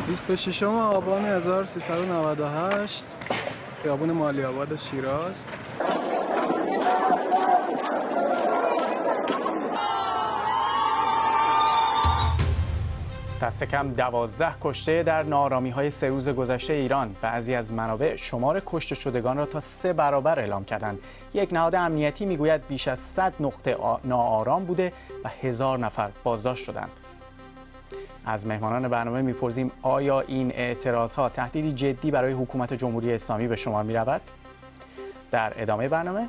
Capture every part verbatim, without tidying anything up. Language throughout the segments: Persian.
بیست و ششم آبان هزار و سیصد و نود و هشت خیابون مالی آباد شیراز. دست کم دوازده کشته در ناآرامی‌های سه روز گذشته ایران. بعضی از منابع شمار کشته شدگان را تا سه برابر اعلام کردند. یک نهاد امنیتی میگوید بیش از صد نقطه ناآرام بوده و هزار نفر بازداشت شدند. از مهمانان برنامه میپرسیم آیا این اعتراضها تهدیدی جدی برای حکومت جمهوری اسلامی به شمار میرود؟ در ادامه برنامه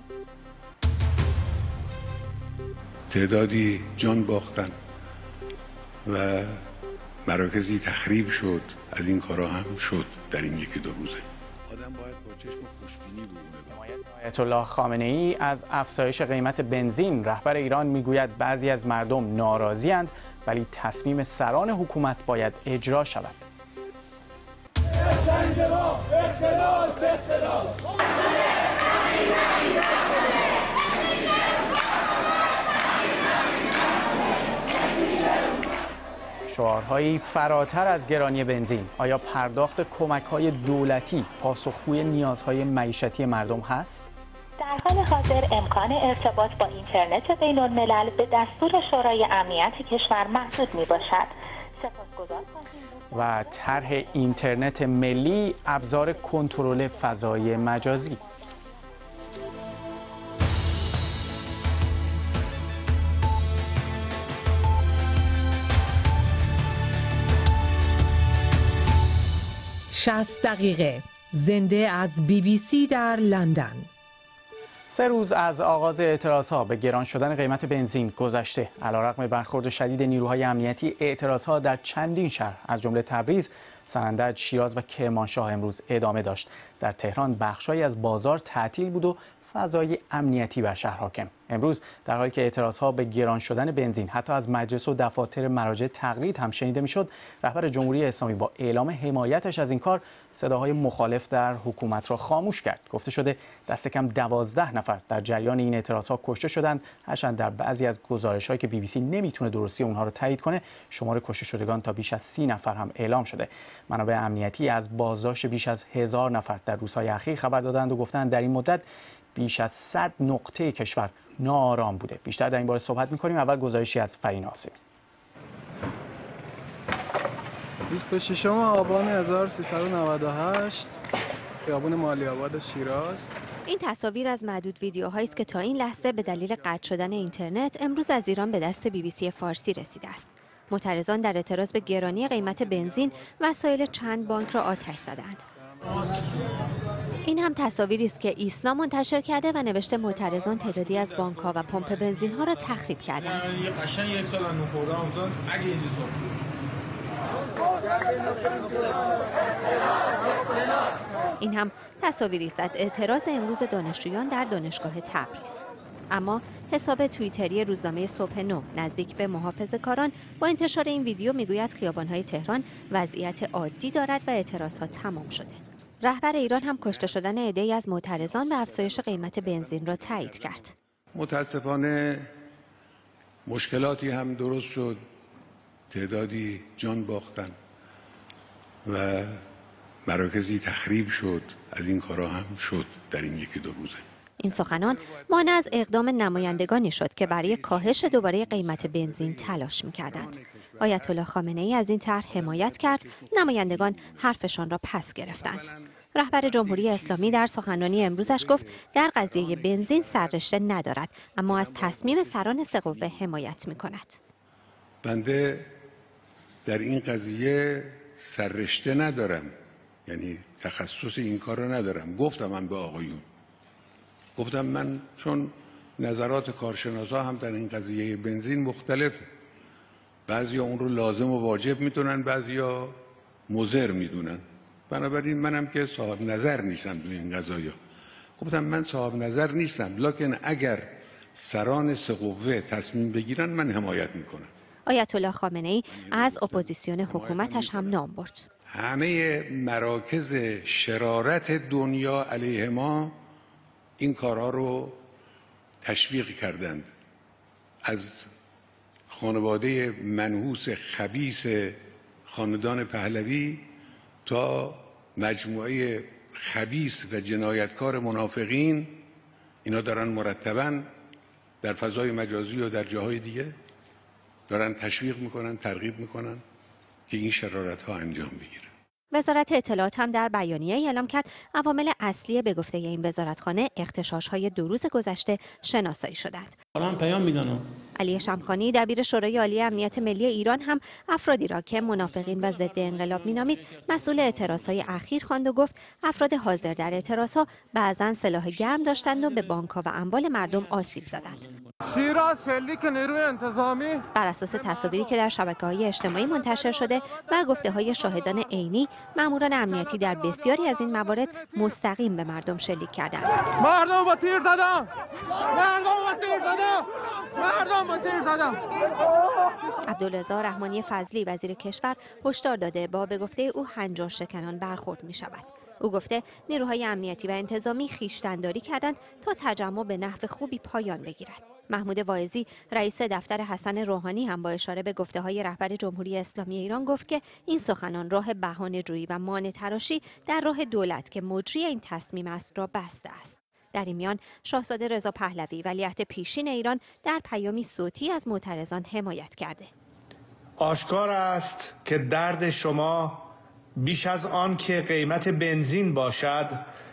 تعدادی جان باختن و مراکزی تخریب شد. از این کارا هم شد در این یکی دو روزه. آدم باید با چشم خوشبینی ببینه. آیت الله خامنه‌ای از افزایش قیمت بنزین. رهبر ایران میگوید بعضی از مردم ناراضی‌اند ولی تصمیم سران حکومت باید اجرا شود. شعارهایی فراتر از گرانی بنزین. آیا پرداخت کمک‌های دولتی پاسخگوی نیازهای معیشتی مردم هست؟ در حال حاضر امکان ارتباط با اینترنت بین الملل به دستور شورای امنیت کشور محدود می باشد. سپاسگزار و طرح اینترنت ملی ابزار کنترل فضای مجازی. شصت دقیقه زنده از بی بی سی در لندن. سه روز از آغاز اعتراضها به گران شدن قیمت بنزین گذشته. علیرغم برخورد شدید نیروهای امنیتی، اعتراضها در چندین شهر از جمله تبریز، سنندج، شیراز و کرمانشاه امروز ادامه داشت. در تهران بخش‌هایی از بازار تعطیل بود و فضای امنیتی بر شهر حاکم. امروز در حالی که اعتراضها به گران شدن بنزین حتی از مجلس و دفاتر مراجع تقلید هم شنیده میشد، رهبر جمهوری اسلامی با اعلام حمایتش از این کار صداهای مخالف در حکومت را خاموش کرد. گفته شده دست کم دوازده نفر در جریان این اعتراضها کشته شدند. هرچند در بعضی از گزارش‌هایی که بی بی سی نمیتونه درستی اونها رو تایید کنه، شمار کشته شدگان تا بیش از سی نفر هم اعلام شده. منابع امنیتی از بازداشت بیش از هزار نفر در روزهای اخیر خبر دادند و گفتند در این مدت بیش از صد نقطه کشور ناآرام بوده. بیشتر در این باره صحبت می‌کنیم. اول گزارشی از فرین آسمی. بیست و ششم آبان هزار و سیصد و نود و هشت خیابون مالی آباد شیراز. این تصاویر از معدود ویدیوهایی است که تا این لحظه به دلیل قطع شدن اینترنت امروز از ایران به دست بی بی سی فارسی رسیده است. معترضان در اعتراض به گرانی قیمت بنزین وسایل چند بانک را آتش زدند. این هم تصاویری است که ایسنا منتشر کرده و نوشته معترضان تعدادی از بانک‌ها و پمپ بنزین‌ها را تخریب کردند. این هم تصاویری است از اعتراض امروز دانشجویان در دانشگاه تبریز. اما حساب توییتری روزنامه صبح نو نزدیک به محافظه‌کاران با انتشار این ویدیو میگوید خیابان‌های تهران وضعیت عادی دارد و اعتراضها تمام شده. رهبر ایران هم کشته شدن عده‌ای از معترضان به افزایش قیمت بنزین را تایید کرد. متاسفانه مشکلاتی هم درست شد، تعدادی جان باختن و مراکزی تخریب شد. از این کارا هم شد در این یکی دو روزه. این سخنان مانع از اقدام نمایندگانی شد که برای کاهش دوباره قیمت بنزین تلاش می‌کردند. آیت الله خامنه‌ای از این طرح حمایت کرد، نمایندگان حرفشان را پس گرفتند. رهبر جمهوری اسلامی در سخنرانی امروزش گفت در قضیه بنزین سررشته ندارد، اما از تصمیم سران سه قوه حمایت می‌کند. بنده در این قضیه سررشته ندارم، یعنی تخصص این کار را ندارم. گفتم من به آقایون، گفتم من چون نظرات کارشناسا هم در این قضیه بنزین مختلفه، بعضیا اون رو لازم و واجب میدونن، بعضیا مضر میدونن، بنابراین منم که صاحب نظر نیستم تو این قضایا. گفتم من صاحب نظر نیستم، لکن اگر سران سه قوه تصمیم بگیرن من حمایت میکنم. آیت الله خامنه‌ای از اپوزیسیون حکومتش هم نام برد. همه مراکز شرارت دنیا علیه ما این کارها رو تشویق کردند. از خانواده منحوس خبیث خاندان پهلوی تا مجموعه خبیث و جنایتکار منافقین، اینا دارن مرتباً در فضای مجازی و در جاهای دیگه دارن تشویق میکنن، ترغیب میکنن که این شرارت ها انجام بگیره. وزارت اطلاعات هم در بیانیه اعلام کرد عوامل اصلی به گفته این وزارتخانه اغتشاش‌های دو روز گذشته شناسایی شدند. دارن پیام میدن. علی شمخانی دبیر شورای عالی امنیت ملی ایران هم افرادی را که منافقین و ضد انقلاب مینامید مسئول اعتراضهای اخیر خواند و گفت افراد حاضر در اعتراضها بعضاً سلاح گرم داشتند و به بانک‌ها و اموال مردم آسیب زدند. شیراز شلیک نیروی انتظامی بر اساس تصاویری که در شبکه‌های اجتماعی منتشر شده و گفته‌های شاهدان عینی، ماموران امنیتی در بسیاری از این موارد مستقیم به مردم شلیک کردند. مردم با تیر زدن، مردم با تیر زدن، مردم با تیر زدن. عبدالرضا رحمانی فضلی وزیر کشور هشدار داده با به گفته او هنجار شکنان برخورد می شود. او گفته نیروهای امنیتی و انتظامی خویشتن‌داری کردند تا تجمع به نحو خوبی پایان بگیرد. محمود واعظی رئیس دفتر حسن روحانی هم با اشاره به گفته‌های رهبر جمهوری اسلامی ایران گفت که این سخنان راه بهانه‌جویی و مانع تراشی در راه دولت که مجری این تصمیم است را بسته است. در این میان شاهزاده رضا پهلوی ولیعهد پیشین ایران در پیامی صوتی از معترضان حمایت کرده. آشکار است که درد شما بیش از آن که قیمت بنزین باشد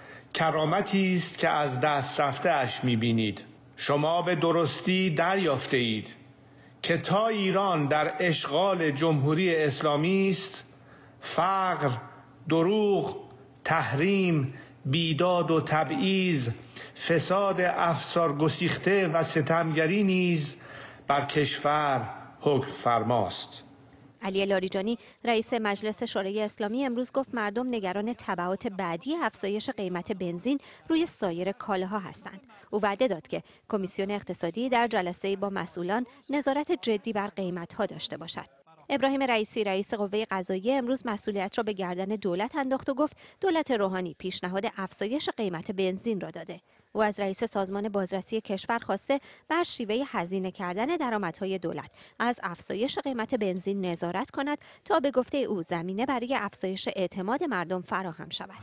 کرامتی است که از دست رفته اش می‌بینید. شما به درستی دریافته اید که تا ایران در اشغال جمهوری اسلامی است، فقر، دروغ، تحریم، بیداد و تبعیض، فساد افسار گسیخته و ستمگری نیز بر کشور حکم فرماست. علی لاریجانی رئیس مجلس شورای اسلامی امروز گفت مردم نگران تبعات بعدی افزایش قیمت بنزین روی سایر کالاها هستند. او وعده داد که کمیسیون اقتصادی در جلسه با مسئولان نظارت جدی بر قیمت‌ها داشته باشد. ابراهیم رئیسی رئیس قوه قضاییه امروز مسئولیت را به گردن دولت انداخت و گفت دولت روحانی پیشنهاد افزایش قیمت بنزین را داده. او از رئیس سازمان بازرسی کشور خواسته بر شیوه هزینه کردن درآمدهای دولت از افزایش قیمت بنزین نظارت کند تا به گفته او زمینه برای افزایش اعتماد مردم فراهم شود.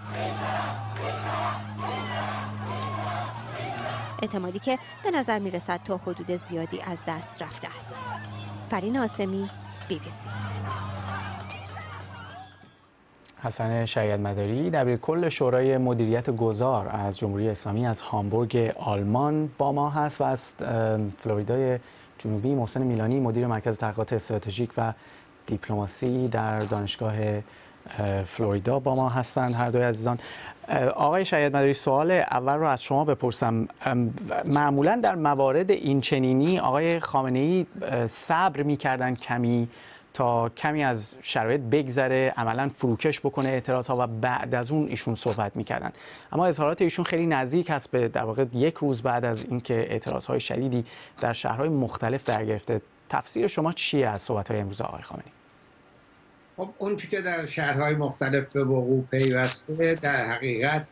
اعتمادی که به نظر می‌رسد تا حدود زیادی از دست رفته است. فرین آسمی، بی بی سی. حسن شریعت‌مداری دبیرکل شورای مدیریت گذار از جمهوری اسلامی از هامبورگ آلمان با ما هست و از فلوریدای جنوبی محسن میلانی مدیر مرکز تحقیقات استراتژیک و دیپلماسی در دانشگاه فلوریدا با ما هستند هر دوی عزیزان. آقای شریعت‌مداری سوال اول رو از شما بپرسم. معمولا در موارد این چنینی آقای خامنه‌ای صبر می‌کردن کمی تا کمی از شرایط بگذره، عملاً فروکش بکنه اعتراض‌ها و بعد از اون ایشون صحبت می‌کردن. اما اظهارات ایشون خیلی نزدیک هست به در واقع یک روز بعد از اینکه اعتراض‌های شدیدی در شهرهای مختلف در گرفته. تفسیر شما چیه از صحبت‌های امروز آقای خامنه‌ای؟ خب اون چیزی که در شهرهای مختلف به وقوع پیوسته در حقیقت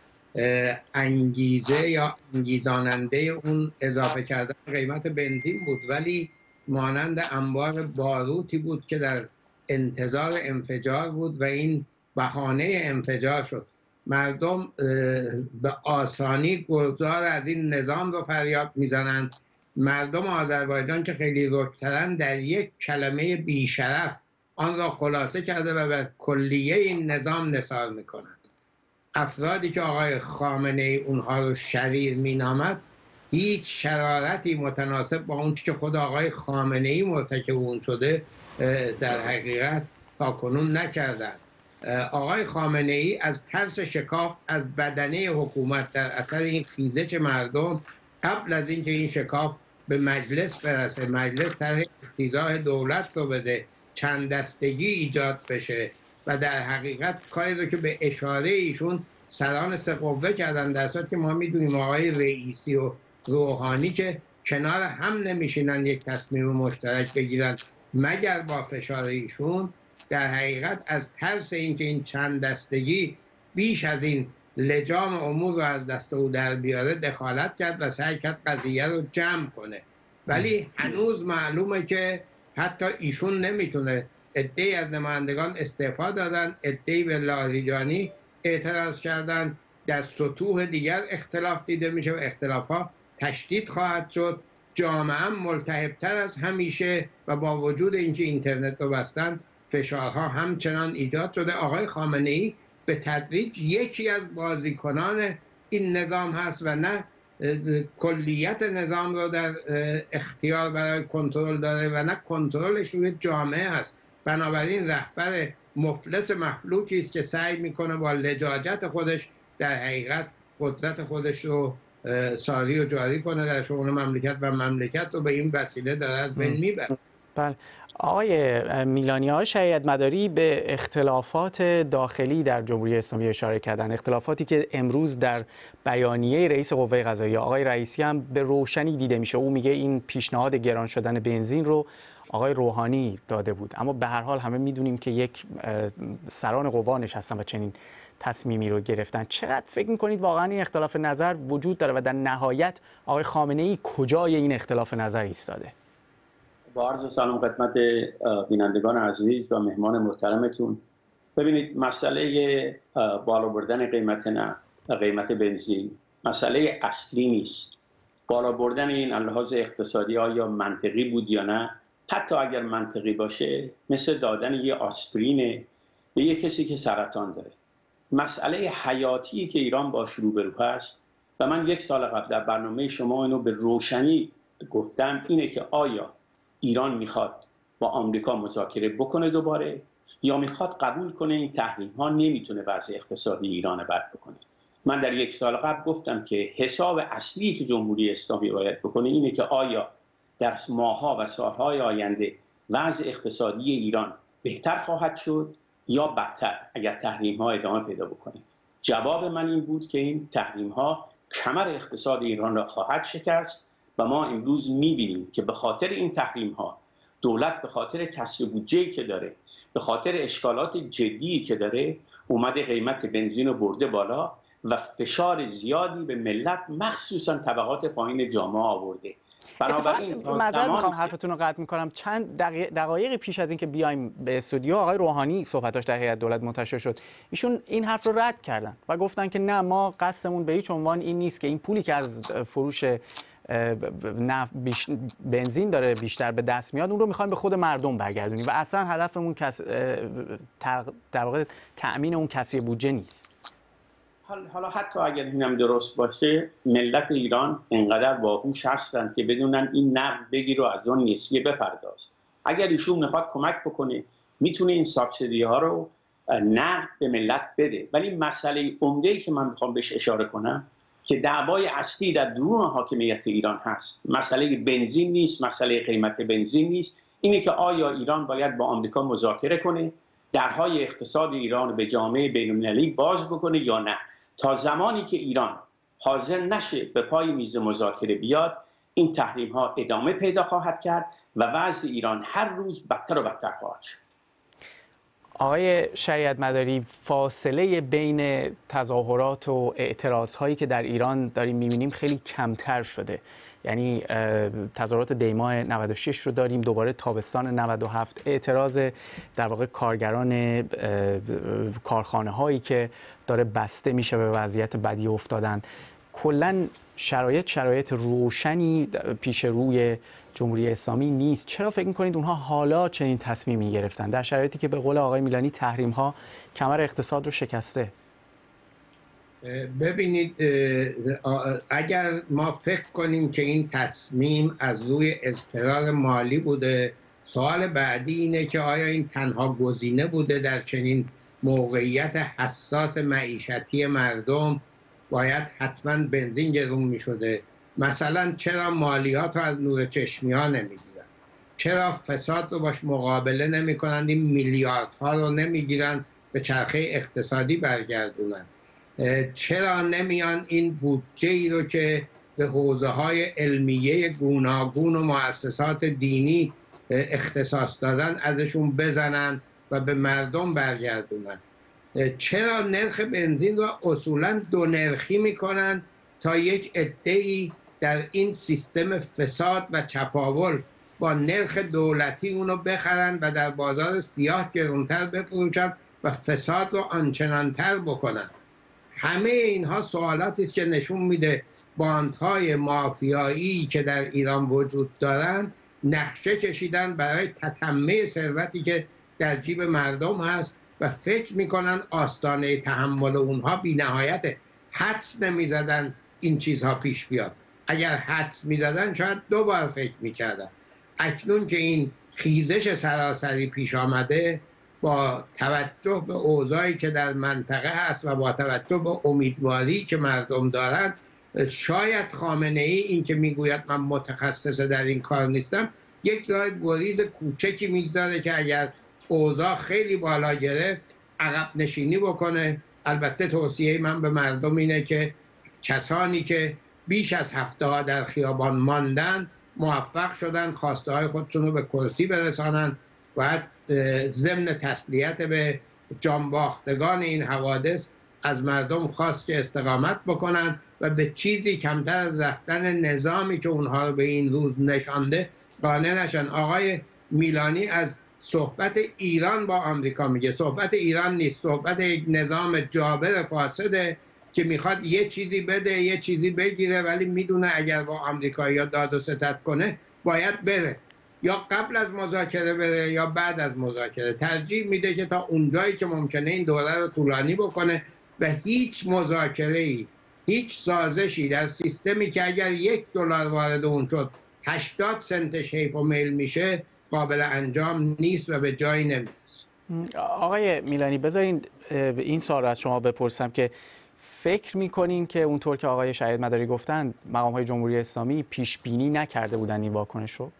انگیزه یا انگیزاننده اون اضافه کردن قیمت بنزین بود، ولی مانند انبار باروتی بود که در انتظار انفجار بود و این بهانه انفجار شد. مردم به آسانی گذار از این نظام رو فریاد میزنند. مردم آذربایجان که خیلی رکترن در یک کلمه بیشرف آن را خلاصه کرده و به کلیه این نظام نثار میکنند. افرادی که آقای خامنه ای اونها رو شریر مینامد هیچ شرارتی متناسب با اون که خود آقای خامنه ای مرتکب اون شده در حقیقت تاکنون نکردند. آقای خامنه ای از ترس شکاف از بدنه حکومت در اثر این خیزش مردم قبل از اینکه این شکاف به مجلس برسه، مجلس طرح استیضاح دولت رو بده، چند دستگی ایجاد بشه و در حقیقت کاری رو که به اشاره ایشون سران سه قوه کردن، در صورتی که ما میدونیم آقای رئیسی و روحانی که کنار هم نمیشینن یک تصمیم مشترک بگیرن مگر با فشار ایشون، در حقیقت از ترس اینکه این چند دستگی بیش از این لجام امور رو از دست او در بیاره دخالت کرد و سعی کرد قضیه رو جمع کنه. ولی هنوز معلومه که حتی ایشون نمیتونه عده‌ای از نمایندگان استعفا دادن، عده‌ای به لاریجانی اعتراض کردن. در سطوح دیگر اختلاف دیده میشه و اختلاف‌ها تشدید خواهد شد. جامعه هم ملتهب‌تر از همیشه و با وجود اینکه اینترنت رو بستن فشارها همچنان ایجاد شده. آقای خامنه‌ای به تدریج یکی از بازیکنان این نظام هست و نه کلیت نظام رو در اختیار برای کنترل داره و نه کنترلش روی جامعه هست. بنابراین رهبر مفلس مفلوکی است که سعی میکنه با لجاجت خودش در حقیقت قدرت خودش رو ساری و جاری کنه در شؤون مملکت و مملکت رو به این وسیله داره از بین میبره. بله آقای میلانی، آقای شریعت مداری به اختلافات داخلی در جمهوری اسلامی اشاره کردن، اختلافاتی که امروز در بیانیه رئیس قوه قضاییه آقای رئیسی هم به روشنی دیده میشه. او میگه این پیشنهاد گران شدن بنزین رو آقای روحانی داده بود، اما به هر حال همه میدونیم که یک سران قوا نشستن و چنین تصمیمی رو گرفتن. چقدر فکر میکنید واقعا این اختلاف نظر وجود داره و در نهایت آقای خامنه‌ای کجای این اختلاف نظر ایستاده؟ با عرض سلام خدمت بینندگان عزیز و مهمان محترمتون. ببینید مسئله بالا بردن قیمت نه قیمت بنزین مسئله اصلی نیست. بالا بردن این لحاظ اقتصادی آیا منطقی بود یا نه، حتی اگر منطقی باشه مثل دادن یه آسپرین به یه کسی که سرطان داره. مسئله حیاتی که ایران باش روبرو هست و من یک سال قبل در برنامه شما اینو به روشنی گفتم، اینه که آیا ایران میخواد با آمریکا مذاکره بکنه دوباره یا میخواد قبول کنه این تحریم ها نمیتونه وضع اقتصادی ایران بد بکنه. من در یک سال قبل گفتم که حساب اصلی که جمهوری اسلامی باید بکنه اینه که آیا در ماه‌ها و سالهای آینده وضع اقتصادی ایران بهتر خواهد شد یا بدتر اگر تحریم ها ادامه پیدا بکنه. جواب من این بود که این تحریم ها کمر اقتصاد ایران را خواهد شکست و ما امروز می‌بینیم که به خاطر این تحریم ها دولت به خاطر کسر بودجه‌ای که داره، به خاطر اشکالات جدی که داره، اومده قیمت بنزین رو برده بالا و فشار زیادی به ملت مخصوصا طبقات پایین جامعه آورده. بنابراین معذرت میخوام حرفتون رو قطع میکنم. چند دقایق پیش از اینکه بیایم به استودیو آقای روحانی صحبتاش در هیئت دولت منتشر شد، ایشون این حرف رو رد کردن و گفتن که نه، ما قصدمون به هیچ عنوان این نیست که این پولی که از فروش بنزین داره بیشتر به دست میاد اون رو میخوایم به خود مردم برگردونیم و اصلا هدفمون کس... در واقع تأمین اون کسری بودجه نیست. حالا حتی اگر اینم درست باشه، ملت ایران انقدر باهوش هستن که بدونن این نقد بگیر و از اون نسیه بپرداز. اگر ایشون میخواد کمک بکنه میتونه این سابسیدی ها رو نقد به ملت بده. ولی مسئله عمده‌ای که من میخوام بهش اشاره کنم که دعوای اصلی در درون حاکمیت ایران هست، مسئله بنزین نیست، مسئله قیمت بنزین نیست، اینه که آیا ایران باید با آمریکا مذاکره کنه، درهای اقتصاد ایران به جامعه بین‌المللی باز بکنه یا نه. تا زمانی که ایران حاضر نشه به پای میز مذاکره بیاد، این تحریم ها ادامه پیدا خواهد کرد و وضع ایران هر روز بدتر و بدتر خواهد شد. آقای شریعت مداری، فاصله بین تظاهرات و اعتراض هایی که در ایران داریم میبینیم خیلی کمتر شده. یعنی تظاهرات دیماه نود و شش رو داریم، دوباره تابستان نود و هفت، اعتراض در واقع کارگران کارخانه هایی که داره بسته میشه به وضعیت بدی افتادن. کلا شرایط شرایط روشنی پیش روی جمهوری اسلامی نیست. چرا فکر میکنید اونها حالا چنین تصمیمی گرفتن در شرایطی که به قول آقای میلانی تحریم ها کمر اقتصاد رو شکسته؟ ببینید، اگر ما فکر کنیم که این تصمیم از روی اضطرار مالی بوده، سوال بعدی اینه که آیا این تنها گزینه بوده در چنین موقعیت حساس معیشتی مردم؟ باید حتما بنزین گرون می شده. مثلا چرا مالیات رو از نور چشمی ها نمی گیرن؟ چرا فساد رو باش مقابله نمی کنند؟ این میلیاردها رو نمی گیرن به چرخه اقتصادی برگردونن؟ چرا نمیان این بودجه ای رو که به حوزه های علمیه گوناگون و مؤسسات دینی اختصاص دادن ازشون بزنن و به مردم برگردونن؟ چرا نرخ بنزین رو اصولا دو نرخی میکنن تا یک عده‌ای در این سیستم فساد و چپاول با نرخ دولتی اونو بخرن و در بازار سیاه گرونتر بفروشن و فساد رو آنچنانتر بکنن. همه اینها سوالاتی است که نشون میده باندهای مافیایی که در ایران وجود دارند نقشه کشیدن برای تتمه ثروتی که در جیب مردم هست و فکر میکنن آستانه تحمل اونها بی نهایته. حدس نمیزدن این چیزها پیش بیاد. اگر حدس میزدن شاید دو بار فکر میکردن. اکنون که این خیزش سراسری پیش آمده، با توجه به اوضاعی که در منطقه هست و با توجه به امیدواری که مردم دارند، شاید خامنه ای این که میگوید من متخصص در این کار نیستم یک راه گریز کوچکی میگذاره که اگر اوضاع خیلی بالا گرفت عقب نشینی بکنه. البته توصیه من به مردم اینه که کسانی که بیش از هفته ها در خیابان ماندن موفق شدن خواسته های خودشون رو به کرسی برسانن. باید ضمن تسلیت به جانباختگان این حوادث از مردم خواست که استقامت بکنن و به چیزی کمتر از رفتن نظامی که اونها رو به این روز نشانده قانع نشن. آقای میلانی از صحبت ایران با آمریکا میگه. صحبت ایران نیست، صحبت یک نظام جابر فاسده که میخواد یه چیزی بده یه چیزی بگیره، ولی میدونه اگر با آمریکایی‌ها داد و ستد کنه باید بره، یا قبل از مذاکره بره یا بعد از مذاکره. ترجیح میده که تا اونجایی که ممکنه این دوره رو طولانی بکنه و هیچ مذاکره‌ای، هیچ سازشی در سیستمی که اگر یک دلار وارد اون شد هشتاد سنتش حیف و میل میشه قابل انجام نیست و به جایی نمیرسه. آقای میلانی بذارین این سوال از شما بپرسم که فکر میکنین که اونطور که آقای شهید مداری گفتن مقام‌های جمهوری اسلامی پیش بینی نکرده بودن این واکنش رو؟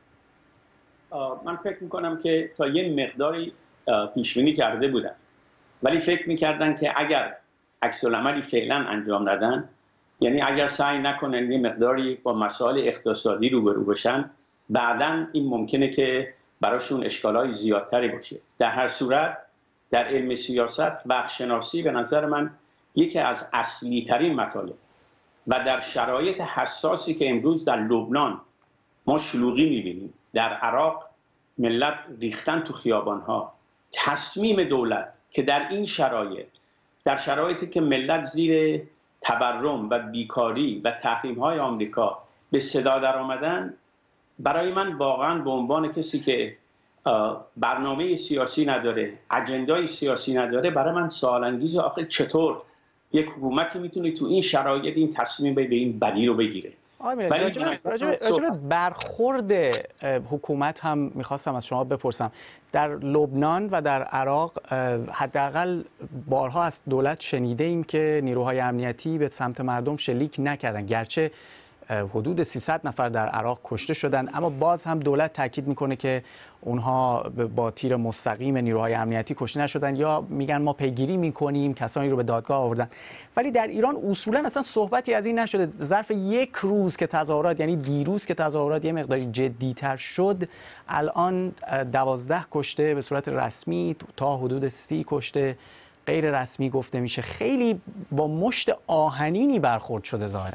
من فکر میکنم که تا یه مقداری پیش بینی کرده بودن، ولی فکر میکردن که اگر عکس العملی فعلا انجام ندن، یعنی اگر سعی نکنن یه مقداری با مسائل اقتصادی روبرو بشن، بعداً این ممکنه که براشون اشکالای زیادتری باشه. در هر صورت در علم سیاست وقت‌شناسی به نظر من یکی از اصلی ترین مطالب و در شرایط حساسی که امروز در لبنان ما شلوغی میبینیم، در عراق ملت ریختن تو خیابانها، تصمیم دولت که در این شرایط، در شرایطی که ملت زیر تورم و بیکاری و تحریم‌های آمریکا به صدا در آمدن، برای من واقعا به عنوان کسی که برنامه سیاسی نداره، اجندای سیاسی نداره، برای من سوال انگیزه آخه چطور یک حکومتی میتونه تو این شرایط این تصمیم به این بدی رو بگیره. راجب برخورد حکومت هم میخواستم از شما بپرسم. در لبنان و در عراق حداقل بارها از دولت شنیده ایم که نیروهای امنیتی به سمت مردم شلیک نکردن، گرچه حدود سیصد نفر در عراق کشته شدند، اما باز هم دولت تاکید میکنه که اونها با تیر مستقیم نیروهای امنیتی کشته نشدن، یا میگن ما پیگیری میکنیم کسانی رو به دادگاه آوردن. ولی در ایران اصولا اصلا صحبتی از این نشده. ظرف یک روز که تظاهرات، یعنی دیروز که تظاهرات یه مقداری جدی‌تر شد، الان دوازده کشته به صورت رسمی، تا حدود سی کشته غیر رسمی گفته میشه. خیلی با مشت آهنینی برخورد شده ظاهرا.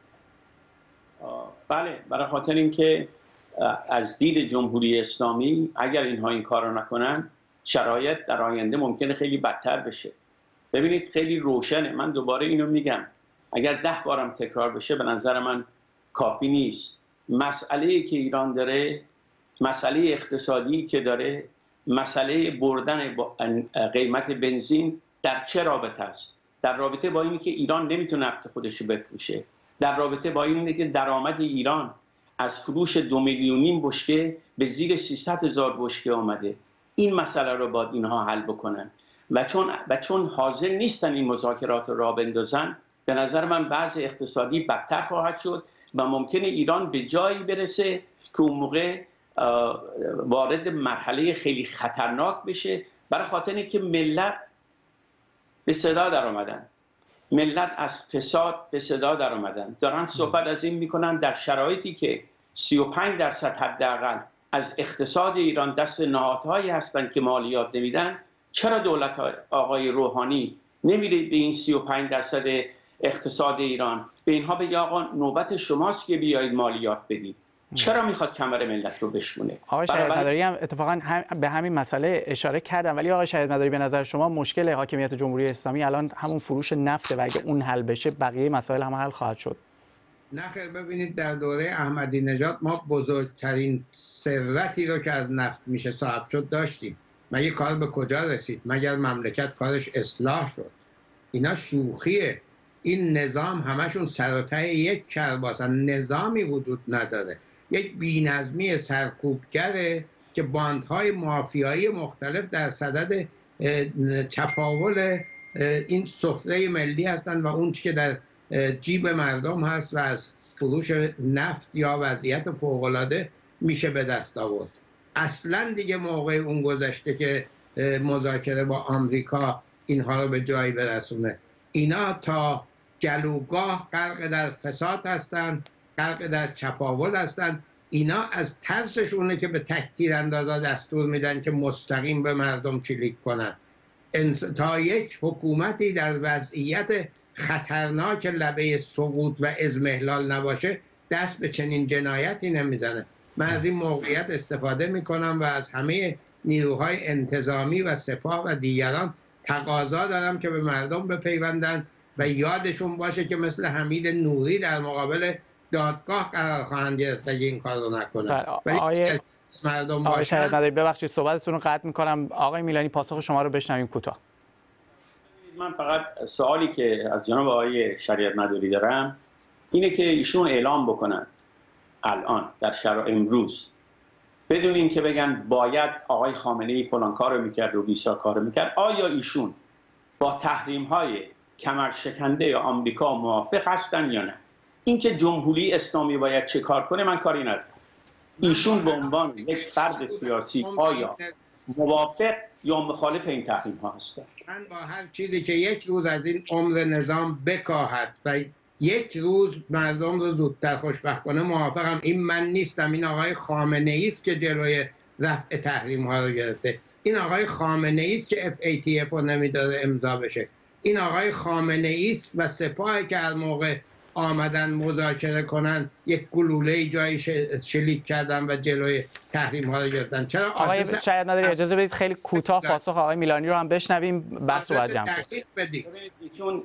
بله، برای خاطر اینکه از دید جمهوری اسلامی اگر اینها این کار رو نکنن، شرایط در آینده ممکنه خیلی بدتر بشه. ببینید خیلی روشنه، من دوباره اینو میگم، اگر ده بارم تکرار بشه به نظر من کافی نیست. مسئله‌ای که ایران داره، مسئله اقتصادی که داره، مسئله بردن قیمت بنزین در چه رابطه است؟ در رابطه با اینی که ایران نمیتونه نفت خودش رو بفروشه، در رابطه با اینه که درآمد ایران از فروش دو میلیون نیم بشکه به زیر سیصد هزار بشکه آمده. این مسئله رو باید اینها حل بکنن و چون و چون حاضر نیستن این مذاکرات رو راه بندازن، به نظر من وضع اقتصادی بدتر خواهد شد و ممکنه ایران به جایی برسه که اون موقع وارد مرحله خیلی خطرناک بشه، برای خاطر اینکه ملت به صدا در آمدن، ملت از فساد به صدا در آمدن، دارن صحبت از این میکنن در شرایطی که سی و پنج درصد حداقل از اقتصاد ایران دست نهادهایی هستن که مالیات نمیدن. چرا دولت آقای روحانی نمیره به این سی و پنج درصد اقتصاد ایران به اینها بگه آقا نوبت شماست که بیایید مالیات بدید؟ چرا میخواد کمر ملت رو بشونه؟ آقای شهید مداری هم اتفاقا هم به همین مسئله اشاره کردم، ولی آقای شهید مداری به نظر شما مشکل حاکمیت جمهوری اسلامی الان همون فروش نفته و اگه اون حل بشه بقیه مسائل هم حل خواهد شد؟ نه خیر، ببینید در دوره احمدی نژاد ما بزرگترین ثروتی رو که از نفت میشه صاحب شد داشتیم. مگه کار به کجا رسید؟ مگر مملکت کارش اصلاح شد؟ اینا شوخیه. این نظام همشون سر و ته یک کرباسن، نظامی وجود نداره، یک بی‌نظمی سرکوبگره که باندهای مافیایی مختلف در صدد چپاول این سفره ملی هستند و اون چی که در جیب مردم هست و از فروش نفت یا وضعیت فوق‌العاده میشه به دست آورد. اصلا دیگه موقع اون گذشته که مذاکره با آمریکا اینها رو به جایی برسونه. اینا تا گلوگاه غرق در فساد هستند، غرق در چپاول هستند. اینا از ترسشونه که به تک تیراندازا دستور میدن که مستقیم به مردم چلیک کنن. تا یک حکومتی در وضعیت خطرناک لبه سقوط و اضمحلال نباشه دست به چنین جنایتی نمیزنه. من از این موقعیت استفاده میکنم و از همه نیروهای انتظامی و سپاه و دیگران تقاضا دارم که به مردم بپیوندن و یادشون باشه که مثل حمید نوری در مقابل دادگاه قرار خواهند گرفت اگه این کار رو نکنن. آقای مردم آقای شهید مداری ببخشید صحبتتون رو قطع میکنم. آقای میلانی پاسخ شما رو بشنویم کوتاه. من فقط سوالی که از جناب آقای شریعت مداری دارم اینه که ایشون اعلام بکنن الان در شرایط امروز بدون اینکه بگن باید آقای خامنه‌ای فلان کارو میکرد و بیسا کارو میکرد، آیا ایشون با تحریم های کمر شکنده آمریکا موافق هستن یا نه؟ اینکه جمهوری اسلامی باید چه کار کنه من کاری ندارم. ایشون به عنوان یک فرد سیاسی آیا موافق یا مخالف این تحریم ها هستن؟ من با هر چیزی که یک روز از این عمر نظام بکاهد و یک روز مردم رو زودتر خوشبخت کنه موافقم. این من نیستم، این آقای خامنه ای است که جلوی رفع تحریم ها رو گرفته. این آقای خامنه ای است که اف ای تی اف رو نمیداره امضا بشه. این آقای خامنه ای است و سپاهی که هر موقع آمدن مذاکره کنن یک گلوله جایی شلیک کردن و جلوی تحریم ها رو گرفتن. چرا آقای شهید مداری اجازه بدید خیلی کوتاه پاسخ آقای میلانی رو هم بشنویم، بحث رو بعد جمع کنیم. ایشون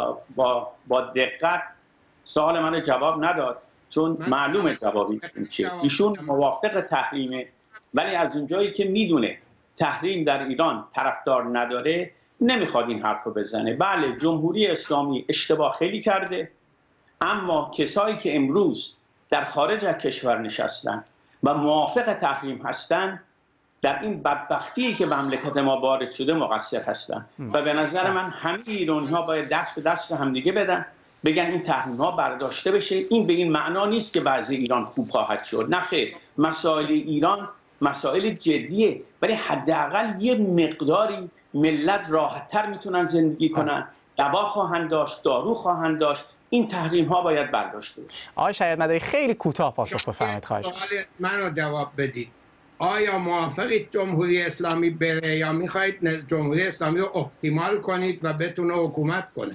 با با دقت سوال من جواب نداد چون معلومه جوابی چیه. ایشون موافق تحریمه ولی از اونجایی که میدونه تحریم در ایران طرفدار نداره نمیخواد این حرف رو بزنه. بله جمهوری اسلامی اشتباه خیلی کرده، اما کسایی که امروز در خارج از کشور نشستن و موافق تحریم هستن در این بدبختی که مملکت ما وارد شده مقصر هستن و به نظر من همه ایرانی‌ها باید دست به دست همدیگه بدن، بگن این تحریم ها برداشته بشه. این به این معنا نیست که بعضی ایران خوب خواهد شد، نه خیر، مسائل ایران مسائل جدیه ولی حداقل یه مقداری ملت راحت‌تر میتونن زندگی کنن، دوا خواهند داشت، دارو خواهند داشت. این تحریم ها باید برداشته بشه. آقای شهید مداری خیلی کوتاه پاسخ بفرمایید خواهش می‌کنم. منو جواب بدید. آیا موافقید جمهوری اسلامی بره یا میخواهید جمهوری اسلامی رو احتمال کنید و بتونه حکومت کنه؟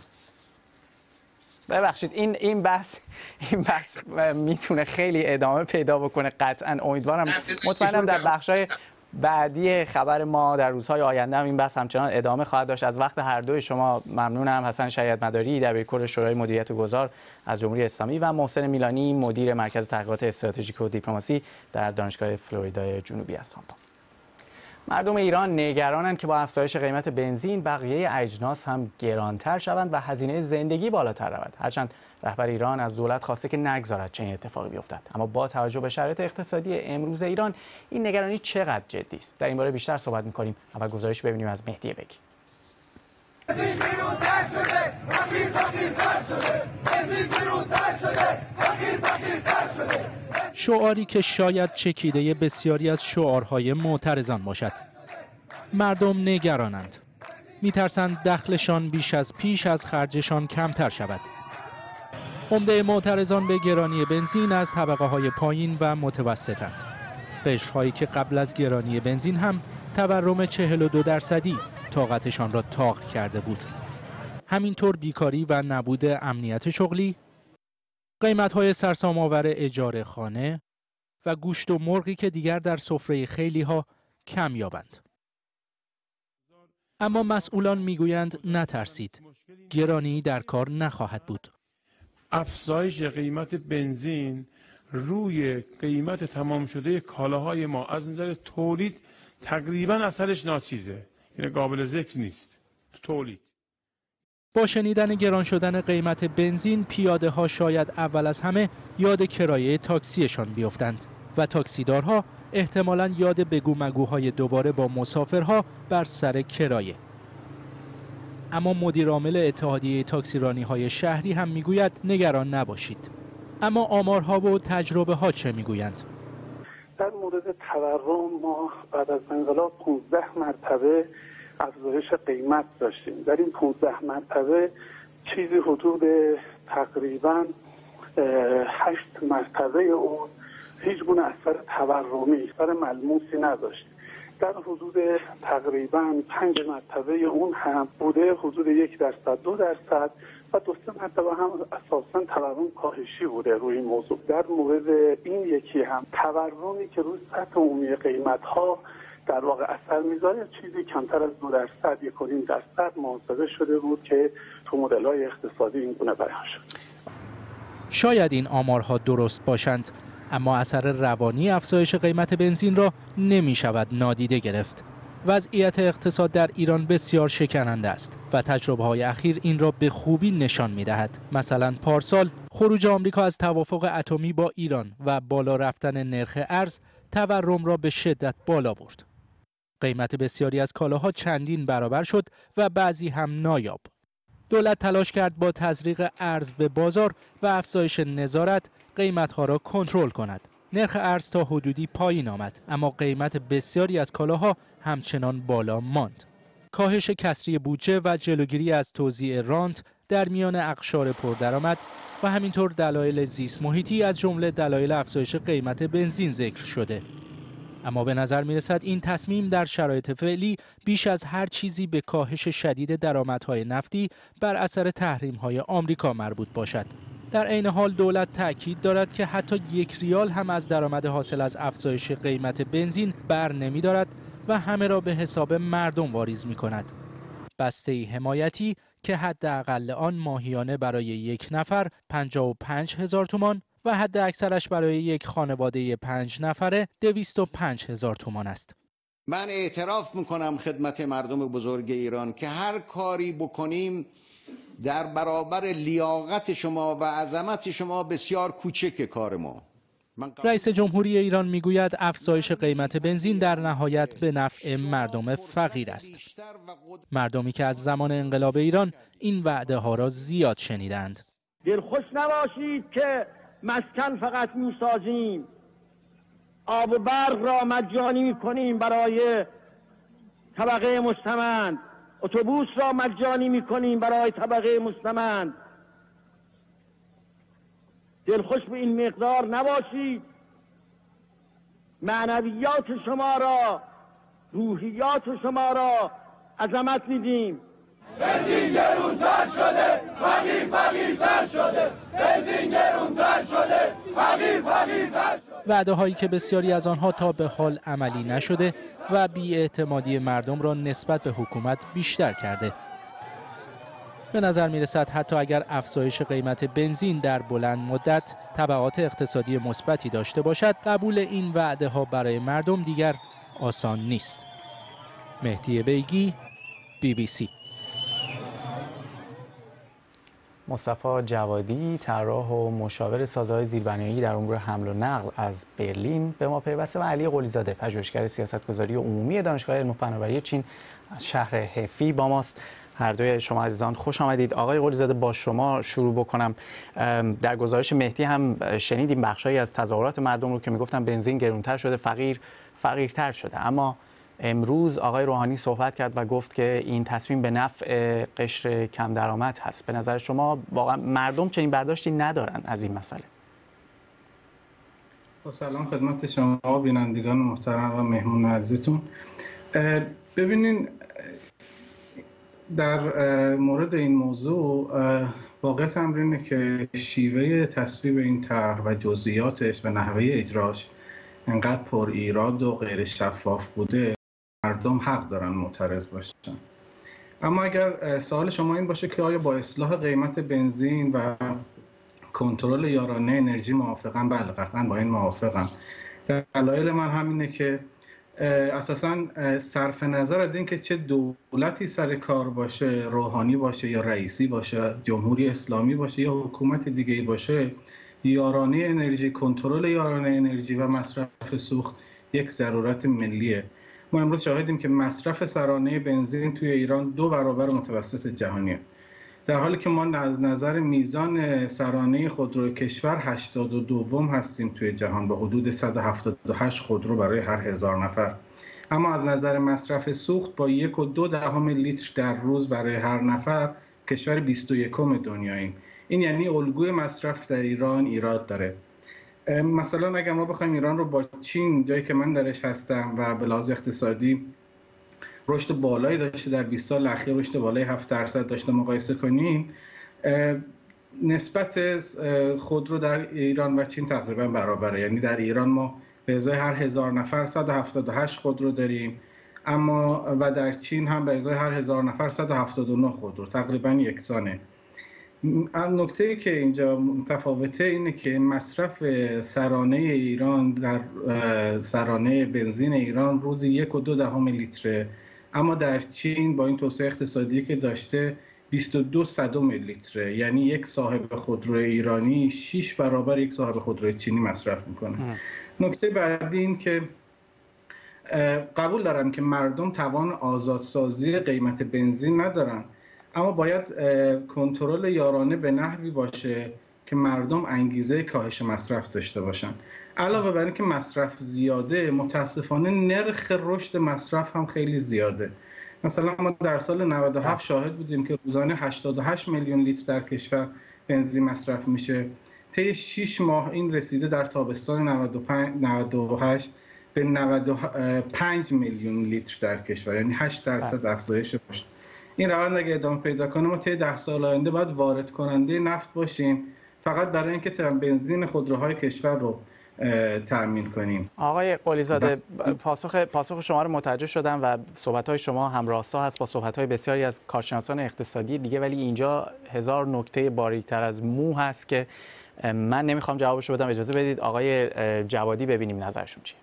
ببخشید این این بحث این بحث میتونه خیلی ادامه پیدا بکنه قطعا. امیدوارم مطمئنم در بخشای بعدی خبر ما در روزهای آینده هم این بحث همچنان ادامه خواهد داشت. از وقت هر دوی شما ممنونم. حسن شریعت مداری دبیرکل شورای مدیریت گذار از جمهوری اسلامی و محسن میلانی مدیر مرکز تحقیقات استراتژیک و دیپلماسی در دانشگاه فلوریدای جنوبی از تامپا. مردم ایران نگرانند که با افزایش قیمت بنزین بقیه اجناس هم گرانتر شوند و هزینه زندگی بالاتر رود. هرچند رهبر ایران از دولت خواسته که نگذارد چنین اتفاقی بیفتد، اما با توجه به شرایط اقتصادی امروز ایران این نگرانی چقدر جدی است؟ در این باره بیشتر صحبت می‌کنیم. اول گزارش ببینیم از مهدی بگی. شعاری که شاید چکیده بسیاری از شعارهای معترضان باشد. مردم نگرانند. میترسند دخلشان بیش از پیش از خرجشان کمتر شود. عمده معترضان به گرانی بنزین از طبقه های پایین و متوسطند. قشرهایی که قبل از گرانی بنزین هم تورم چهل و دو درصدی طاقتشان را طاق کرده بود. همینطور بیکاری و نبود امنیت شغلی، قیمت‌های سرسام‌آور اجاره خانه، و گوشت و مرغی که دیگر در سفره خیلی ها کم یابند. اما مسئولان میگویند نترسید. گرانی در کار نخواهد بود. افزایش قیمت بنزین روی قیمت تمام شده کالاهای ما از نظر تولید تقریبا اثرش ناچیزه، یعنی قابل ذکر نیست. تولید با شنیدن گران شدن قیمت بنزین، پیاده ها شاید اول از همه یاد کرایه تاکسیشان بیفتند و تاکسیدارها احتمالاً یاد بگو مگوهای دوباره با مسافرها بر سر کرایه. اما مدیر عامل اتحادیه تاکسیرانی های شهری هم میگوید نگران نباشید. اما آمارها و تجربه ها چه میگویند؟ در مورد تورم ما بعد از انقلاب پانزده مرتبه افزایش قیمت داشتیم. در این پانزده مرتبه چیزی حدود تقریبا هشت مرتبه اون هیچ گونه اثر تورمی، اثر ملموسی نداشت. در حدود تقریبا پنج مرتبه اون هم بوده حدود یک درصد، دو درصد و دو سه مرتبه هم اساساً تورم کاهشی بوده روی این موضوع. در مورد این یکی هم تورمی که روی سطح عمومی قیمت ها در واقع اثر میذاره چیزی کمتر از دو درصد، یک و نیم درصد محاسبه شده بود که تو مدل های اقتصادی این گونه بیان شد. شاید این آمارها درست باشند، اما اثر روانی افزایش قیمت بنزین را نمی شود نادیده گرفت. وضعیت اقتصاد در ایران بسیار شکننده است و تجربه های اخیر این را به خوبی نشان می دهد. مثلا پارسال خروج آمریکا از توافق اتمی با ایران و بالا رفتن نرخ ارز تورم را به شدت بالا برد. قیمت بسیاری از کالاها چندین برابر شد و بعضی هم نایاب. دولت تلاش کرد با تزریق ارز به بازار و افزایش نظارت قیمت‌ها را کنترل کند. نرخ ارز تا حدودی پایین آمد، اما قیمت بسیاری از کالاها همچنان بالا ماند. کاهش کسری بودجه و جلوگیری از توزیع رانت در میان اقشار پردرآمد و همینطور دلایل زیست محیطی از جمله دلایل افزایش قیمت بنزین ذکر شده. اما به نظر می رسد این تصمیم در شرایط فعلی بیش از هر چیزی به کاهش شدید درآمدهای نفتی بر اثر تحریم‌های آمریکا مربوط باشد. در عین حال دولت تأکید دارد که حتی یک ریال هم از درآمد حاصل از افزایش قیمت بنزین بر نمی دارد و همه را به حساب مردم واریز می کند. بسته حمایتی که حداقل آن ماهیانه برای یک نفر پنجاه و پنج هزار تومان و حد اکثرش برای یک خانواده پنج نفره دویست و پنج هزار تومان است. من اعتراف میکنم خدمت مردم بزرگ ایران که هر کاری بکنیم در برابر لیاقت شما و عظمت شما بسیار کوچک کار ما. رئیس جمهوری ایران میگوید افزایش قیمت بنزین در نهایت به نفع مردم فقیر است. مردمی که از زمان انقلاب ایران این وعده ها را زیاد شنیدند. دلخوش نباشید که مسکن فقط میسازیم، آب و برق را مجانی میکنیم برای طبقه مستمند، اتوبوس را مجانی میکنیم برای طبقه مستمند. دلخوش به این مقدار نباشید. معنویات شما را، روحیات شما را عظمت میدیم. بنزین گرونتر شده، فقیر فقیرتر شده. بنزین گرونتر شده، فقیر فقیرتر شده. وعده هایی که بسیاری از آنها تا به حال عملی نشده و بی‌اعتمادی مردم را نسبت به حکومت بیشتر کرده. به نظر می رسد حتی اگر افزایش قیمت بنزین در بلند مدت تبعات اقتصادی مثبتی داشته باشد، قبول این وعده ها برای مردم دیگر آسان نیست. مهدی بیگی، بی بی سی. مصطفی جوادی، طراح و مشاور سازه‌های زیربنایی در امور حمل و نقل از برلین به ما پیوسته و علی قلیزاده، پژوهشگر سیاستگذاری عمومی دانشگاه علم و فناوری چین از شهر هفی با ماست. هر دوی شما عزیزان خوش آمدید. آقای قلیزاده، با شما شروع بکنم. در گزارش مهدی هم شنیدیم بخشایی از تظاهرات مردم رو که میگفتن بنزین گرونتر شده، فقیر فقیرتر شده، اما امروز آقای روحانی صحبت کرد و گفت که این تصمیم به نفع قشر کم درآمد هست. به نظر شما واقعا مردم چنین برداشتی ندارن از این مسئله؟ سلام خدمت شما بینندگان محترم و مهمون عزیزتون. ببینین در مورد این موضوع واقعیت امر اینه که شیوه تصویب این طرح و جزئیاتش و نحوه اجراش انقدر پر ایراد و غیر شفاف بوده، مردم حق دارن معترض باشن. اما اگر سوال شما این باشه که آیا با اصلاح قیمت بنزین و کنترل یارانه انرژی موافقم؟ بله قطعا با این موافقم. دلایل من همینه که اساساً صرف نظر از اینکه چه دولتی سر کار باشه، روحانی باشه یا رئیسی باشه، جمهوری اسلامی باشه یا حکومت دیگه‌ای باشه، یارانه انرژی، کنترل یارانه انرژی و مصرف سوخت یک ضرورت ملیه. ما امروز شاهدیم که مصرف سرانه بنزین توی ایران دو برابر متوسط جهانیه، در حالی که ما از نظر میزان سرانه خودروی کشور هشتاد و دوم هستیم توی جهان با حدود صد و هفتاد و هشت خودرو برای هر هزار نفر. اما از نظر مصرف سوخت با یک و دو دهم لیتر در روز برای هر نفر کشور بیست و یکم دنیاییم. این یعنی الگوی مصرف در ایران ایراد داره. مثلا اگر ما بخوایم ایران رو با چین، جایی که من درش هستم و به لحاظ اقتصادی رشد بالایی داشته، در بیست سال اخیر رشد بالای هفت درصد داشته، مقایسه کنیم، نسبت خودرو در ایران و چین تقریبا برابره. یعنی در ایران ما به ازای هر هزار نفر صد و هفتاد و هشت خودرو داریم، اما و در چین هم به ازای هر هزار نفر صد و هفتاد و نه خودرو، تقریبا یکسانه. نکته که اینجا متفاوته اینه که مصرف سرانه ایران در سرانه بنزین ایران روزی یک و دو دهم لیتره، اما در چین با این توسعه اقتصادی که داشته بیست و دو صدم لیتره. یعنی یک صاحب خودرو ایرانی شش برابر یک صاحب خودرو چینی مصرف میکنه. نکته بعدی این که قبول دارم که مردم توان آزادسازی قیمت بنزین ندارن، اما باید کنترل یارانه به نحوی باشه که مردم انگیزه کاهش مصرف داشته باشن. علاوه بر اینکه مصرف زیاده، متاسفانه نرخ رشد مصرف هم خیلی زیاده. مثلا ما در سال نود و هفت شاهد بودیم که روزانه هشتاد و هشت میلیون لیتر در کشور بنزین مصرف میشه. طی شش ماه این رسیده در تابستان نود و پنج نود و هشت به نود و پنج میلیون لیتر در کشور، یعنی هشت درصد افزایش رشد. این روند اگه ادامه پیدا کنه ما طی ده سال آینده باید وارد کننده نفت باشیم فقط برای اینکه بنزین خودروهای کشور رو تأمین کنیم. آقای قلیزاده، پاسخ پاسخ شما رو متوجه شدم و صحبت‌های شما همراستا هست با صحبت‌های بسیاری از کارشناسان اقتصادی دیگه، ولی اینجا هزار نکته باریک‌تر از مو هست که من نمیخوام جوابشو بدم. اجازه بدید آقای جوادی ببینیم نظرشون چیه.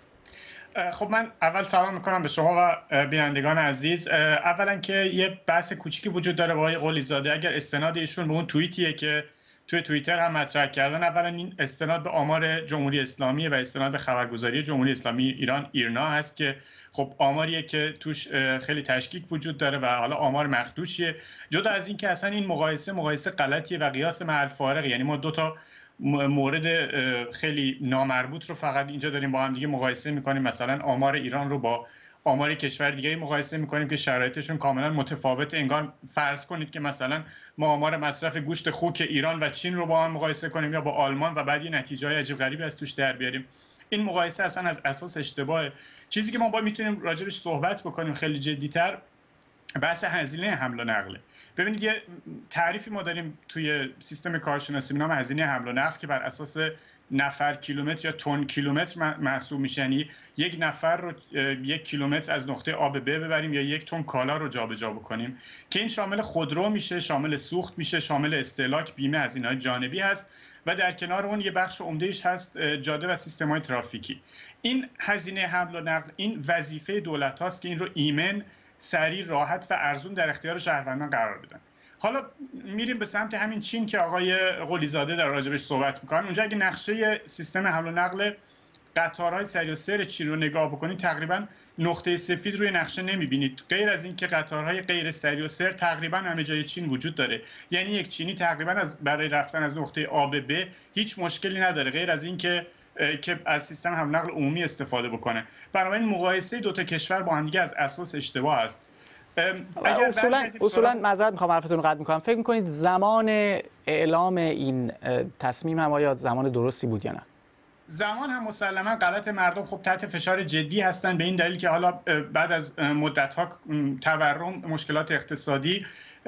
خب من اول سلام میکنم به شما و بینندگان عزیز. اولا که یه بحث کوچیکی وجود داره با آقای قلیزاده. اگر استناد ایشون به اون توییتیه که توی توییتر هم مطرح کردن، اولا این استناد به آمار جمهوری اسلامی و استناد به خبرگزاری جمهوری اسلامی ایران ایرنا هست که خب آماریه که توش خیلی تشکیک وجود داره و حالا آمار مخدوشیه. جدا از این که اصلا این مقایسه مقایسه غلطیه و قیاس مع الفارق، یعنی ما دو تا مورد خیلی نامربوط رو فقط اینجا داریم با هم دیگه مقایسه میکنیم. مثلا آمار ایران رو با آمار کشور دیگه مقایسه میکنیم که شرایطشون کاملا متفاوته. انگار فرض کنید که مثلا ما آمار مصرف گوشت خوک ایران و چین رو با هم مقایسه کنیم یا با آلمان و بعد یه نتیجه‌های عجیب غریبی از توش در بیاریم. این مقایسه اصلا از اساس اشتباهه. چیزی که ما با میتونیم راجعش صحبت بکنیم خیلی جدی‌تر، بحث هزینه حمل و نقله. ببینید یه تعریفی ما داریم توی سیستم کارشناسی به نام هزینه حمل و نقل که بر اساس نفر کیلومتر یا تن کیلومتر محسوب میشه. یعنی یک نفر رو یک کیلومتر از نقطه آ به ب ببریم یا یک تن کالا رو جابجا بکنیم، که این شامل خودرو میشه، شامل سوخت میشه، شامل استهلاک، بیمه، هزینه‌های جانبی هست و در کنار اون یه بخش عمده‌ایش هست جاده و سیستم‌های ترافیکی. این هزینه حمل و نقل این وظیفه دولت هاست که این رو ایمن، سریع، راحت و ارزون در اختیار شهروندان قرار بدن. حالا میریم به سمت همین چین که آقای قلیزاده در راجبش صحبت میکنن. اونجا اگه نقشه سیستم حمل و نقل قطارهای سری و سیر چین رو نگاه بکنید تقریبا نقطه سفید روی نقشه نمیبینید، غیر از این که قطارهای غیر سری و سیر تقریبا همه جای چین وجود داره. یعنی یک چینی تقریبا از برای رفتن از نقطه آ به ب هیچ مشکلی نداره، غیر از این که که از سیستم حمل و نقل عمومی استفاده بکنه. بنابراین مقایسه دو تا کشور با هم دیگه از اساس اشتباه است. اگر اصولا اصولا معذرت میخوام حرفتون رو قطع میکنم، فکر میکنید زمان اعلام این تصمیم هم آیا زمان درستی بود یا نه؟ زمان هم مسلما غلط. مردم خب تحت فشار جدی هستن به این دلیل که حالا بعد از مدت‌ها تورم، مشکلات اقتصادی،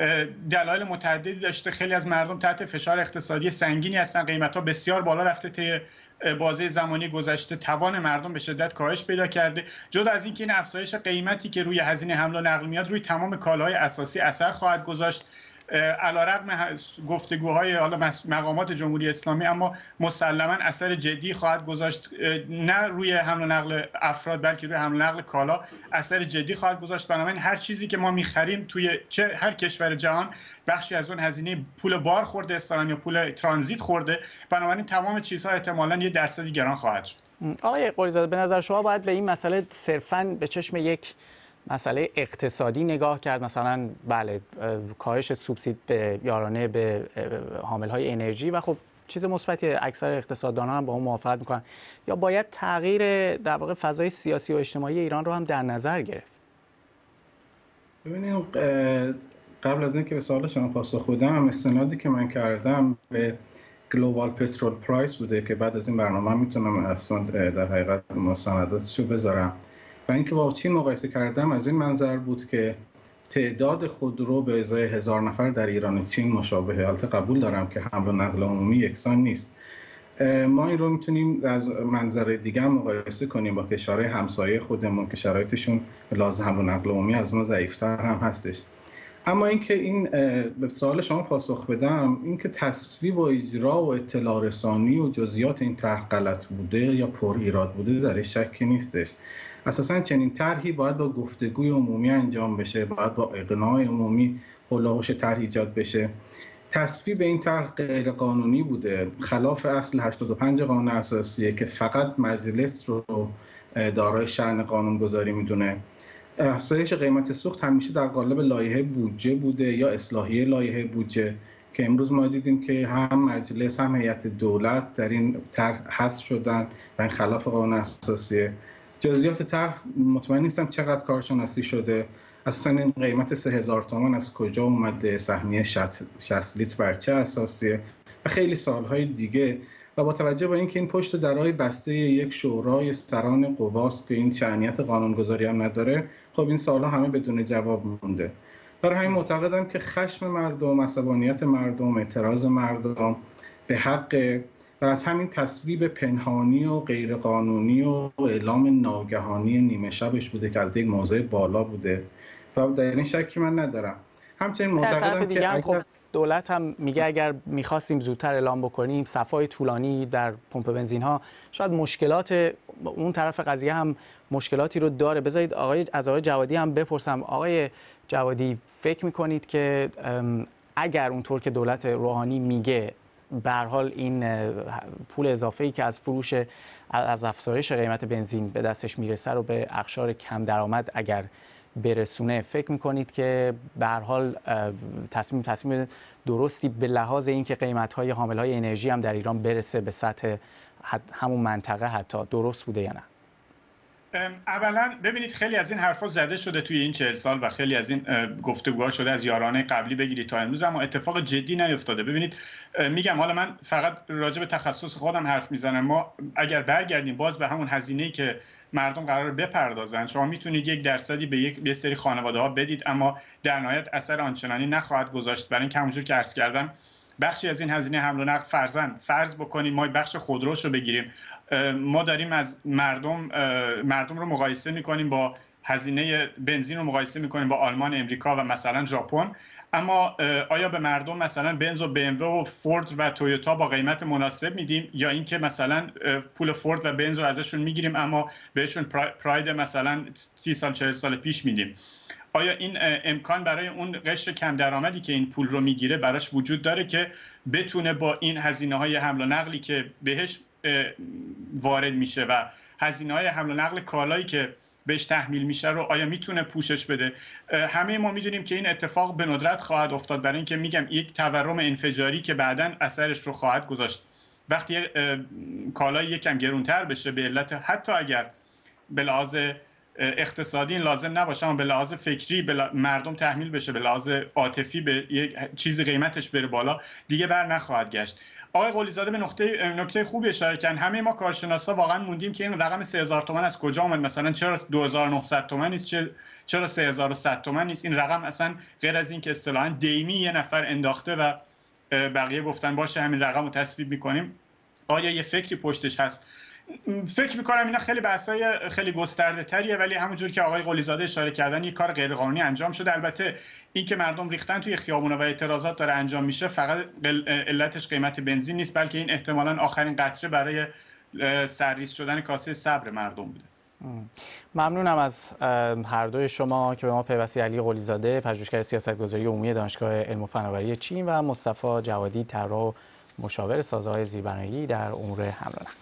دلایل متعددی داشته. خیلی از مردم تحت فشار اقتصادی سنگینی هستن، قیمت‌ها بسیار بالا رفته طی بازه زمانی گذشته توان مردم به شدت کاهش پیدا کرده. جدا از اینکه این افزایش قیمتی که روی هزینه حمل و نقل میاد روی تمام کالاهای اساسی اثر خواهد گذاشت. علیرغم گفتگوهای حالا مقامات جمهوری اسلامی، اما مسلما اثر جدی خواهد گذاشت، نه روی حمل و نقل افراد بلکه روی حمل و نقل کالا اثر جدی خواهد گذاشت. بنابراین هر چیزی که ما میخریم توی چه هر کشور جهان بخشی از اون هزینه پول بار خورده استران یا پول ترانزیت خورده، بنابراین تمام چیزها احتمالاً یه درصدی گران خواهد شد. آقای قلیزاده، به نظر شما باید به این مسئله صرفاً به چشم یک مسئله اقتصادی نگاه کرد، مثلا بله کاهش سوبسید به یارانه به حاملهای انرژی و خب چیز مثبتی اکثر اقتصاددانان هم با اون موافقت میکنن، یا باید تغییر در واقع فضای سیاسی و اجتماعی ایران رو هم در نظر گرفت؟ ببینید قبل از اینکه به سوال شما پاسخ بدم، استنادی که من کردم به گلوبال پترول پرایس بوده که بعد از این برنامه میتونم اصلا در حقیقت مستنداتشو بذارم، و اینکه با چین مقایسه کردم از این منظر بود که تعداد خودرو به ازای هزار نفر در ایران و چین مشابهه. البته قبول دارم که حمل و نقل عمومی یکسان نیست. ما این رو میتونیم از منظر دیگه هم مقایسه کنیم با کشورهای همسایه خودمون که شرایطشون لازم حمل و نقل عمومی از ما ضعیفتر هم هستش. اما اینکه این به سوال شما پاسخ بدم، اینکه تصویب و اجرا و اطلاع رسانی و جزئیات این طرح غلط بوده یا پر ایراد بوده در شکی نیستش. اساساً چنین طرحی باید با گفتگوی عمومی انجام بشه، باید با اقناع عمومی هولوش طرح ایجاد بشه. تصویب این طرح غیر قانونی بوده، خلاف اصل هشتاد و پنج قانون اساسیه که فقط مجلس رو دارای شأن قانونگذاری میدونه. افزایش قیمت سوخت همیشه در قالب لایحه بودجه بوده یا اصلاحیه لایحه بودجه که امروز ما دیدیم که هم مجلس هم هیئت دولت در این طرح حذف شدن و این خلاف قانون اساسیه. جزئیات طرح مطمئن نیستم چقدر کارشناسی شده، اصلا این قیمت سه هزار تومان از کجا اومده، سهمیه شصت لیتر بر چه اساسیه و خیلی سوالهای دیگه. و با توجه به اینکه این پشت درهای بسته یک شورای سران قواست که این شأنیت قانونگذاری هم نداره، خب این سوالها همه بدون جواب مونده. برای همین معتقدم که خشم مردم، عصبانیت مردم، اعتراض مردم به حق و از همین تصویب پنهانی و غیرقانونی و اعلام ناگهانی نیمه شبش بوده که از یک موضع بالا بوده و در این شکی من ندارم. همچنین معتقدم که هم خب دولت هم میگه اگر میخواستیم زودتر اعلام بکنیم صفای طولانی در پمپ بنزین ها، شاید مشکلات اون طرف قضیه هم مشکلاتی رو داره. بذارید آقای از آقای جوادی هم بپرسم. آقای جوادی، فکر میکنید که اگر اونطور که دولت روحانی میگه به هر حال این پول اضافه‌ای که از فروش از افزایش قیمت بنزین به دستش میرسه رو به اقشار کم درآمد اگر برسونه، فکر میکنید که به هر حال تصمیم تصمیم درستی به لحاظ اینکه قیمت‌های حامل‌های انرژی هم در ایران برسه به سطح همون منطقه حتی درست بوده یا نه؟ اولا ببینید خیلی از این حرفا زده شده توی این چهل سال و خیلی از این گفتگوها شده از یارانه قبلی بگیرید تا امروز، اما اتفاق جدی نیفتاده. ببینید میگم حالا من فقط راجع به تخصص خودم حرف میزنم. ما اگر برگردیم باز به همون هزینه‌ای که مردم قرار بپردازن، شما میتونید یک درصدی به یک به سری خانواده‌ها بدید اما در نهایت اثر آنچنانی نخواهد گذاشت، برای اینکه همونجور که عرض کردم بخشی از این هزینه حمل و نقل فرضاً فرض بکنیم ما بخش خودروشو بگیریم، ما داریم از مردم مردم رو مقایسه میکنیم با هزینه بنزین رو مقایسه میکنیم با آلمان، امریکا و مثلا ژاپن، اما آیا به مردم مثلا بنز و بی ام دبلیو و فورد و تویوتا با قیمت مناسب میدیم یا اینکه مثلا پول فورد و بنز رو ازشون میگیریم اما بهشون پراید مثلا سی سال چهل سال پیش میدیم؟ آیا این امکان برای اون قشر کم درآمدی که این پول رو میگیره براش وجود داره که بتونه با این هزینه‌های حمل و نقلی که بهش وارد میشه و هزینه‌های حمل و نقل کالایی که بهش تحمیل میشه رو آیا میتونه پوشش بده؟ همه ما میدونیم که این اتفاق به ندرت خواهد افتاد، برای اینکه میگم یک تورم انفجاری که بعداً اثرش رو خواهد گذاشت. وقتی کالای یکم گرونتر بشه به علت حتی اگر به لحاظ اقتصادی لازم نباشه اما به لحاظ فکری به مردم تحمیل بشه، به لحاظ عاطفی به یک چیزی قیمتش بره بالا، دیگه بر نخواهد گشت. آقای قلیزاده به نقطه نکته خوبی اشاره کردن. همه ما کارشناسا واقعا موندیم که این رقم سه هزار تومان از کجا اومد، مثلا چرا دو هزار و نهصد تومان نیست، چرا سه هزار و صد تومان نیست؟ این رقم اصلا غیر از این که اصطلاحاً دیمی یه نفر انداخته و بقیه گفتن باشه همین رقم رو تصویب می‌کنیم، آیا یه فکری پشتش هست؟ فکر میکنم اینا خیلی بحثای خیلی گسترده تریه، ولی همونجور که آقای قلیزاده اشاره کردن یک کار غیرقانونی انجام شده. البته این که مردم ریختن توی خیابونا و اعتراضات داره انجام میشه فقط علتش قیمت بنزین نیست، بلکه این احتمالاً آخرین قطره برای سرریز شدن کاسه صبر مردم بوده. ممنونم از هر دوی شما که به ما پیوستی. علی قلیزاده، پژوهشگر سیاستگذاری عمومی دانشگاه علم و فناوری چین و مصطفی جوادی، طراح و مشاور سازه‌های زیربنایی در امور حمل و نقل.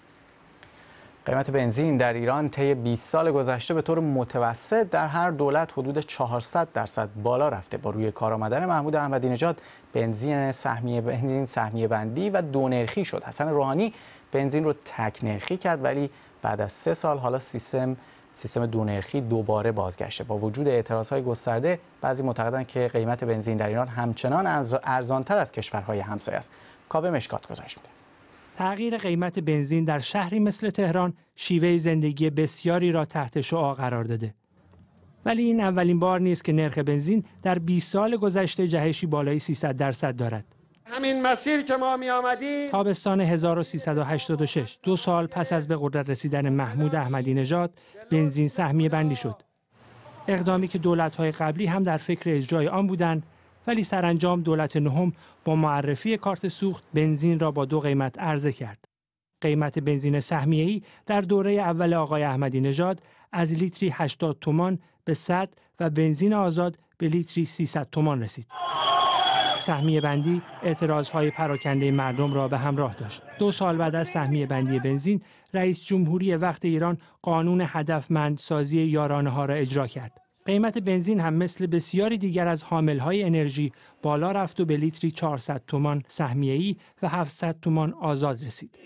قیمت بنزین در ایران طی بیست سال گذشته به طور متوسط در هر دولت حدود چهارصد درصد بالا رفته. با روی کار آمدن محمود احمدی نژاد بنزین سهمیه بنزین سهمیه بندی و دو نرخی شد. حسن روحانی بنزین رو تک نرخی کرد، ولی بعد از سه سال حالا سیستم سیستم دو نرخی دوباره بازگشته. با وجود اعتراضهای گسترده، بعضی معتقدند که قیمت بنزین در ایران همچنان ارزان‌تر از کشورهای همسایه است. کاوه مشکات گزارش میده. تغییر قیمت بنزین در شهری مثل تهران شیوه زندگی بسیاری را تحت شعاع قرار داده. ولی این اولین بار نیست که نرخ بنزین در بیست سال گذشته جهشی بالای سیصد درصد دارد. همین مسیر که ما می آمدیم تابستان هزار و سیصد و هشتاد و شش، دو سال پس از به قدرت رسیدن محمود احمدی نژاد، بنزین سهمیه بندی شد. اقدامی که دولت‌های قبلی هم در فکر اجرای آن بودند، ولی سرانجام دولت نهم با معرفی کارت سوخت بنزین را با دو قیمت عرضه کرد. قیمت بنزین سهمیه‌ای در دوره اول آقای احمدی نژاد از لیتری هشتاد تومان به صد و بنزین آزاد به لیتری سیصد تومان رسید. سهمیه بندی اعتراضهای پراکنده مردم را به همراه داشت. دو سال بعد از سهمیه بندی بنزین، رئیس جمهوری وقت ایران قانون هدفمندسازی یارانه‌ها را اجرا کرد. قیمت بنزین هم مثل بسیاری دیگر از حاملهای انرژی بالا رفت و به لیتری چهارصد تومان سهمیه‌ای و هفتصد تومان آزاد رسید.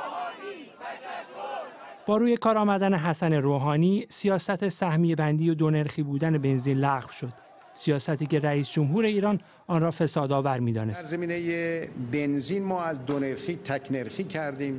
با روی کار آمدن حسن روحانی، سیاست سهمیه بندی و دو نرخی بودن بنزین لغو شد. سیاستی که رئیس جمهور ایران آن را فسادآور می‌دانست. در زمینه بنزین ما از دو نرخی تک نرخی کردیم.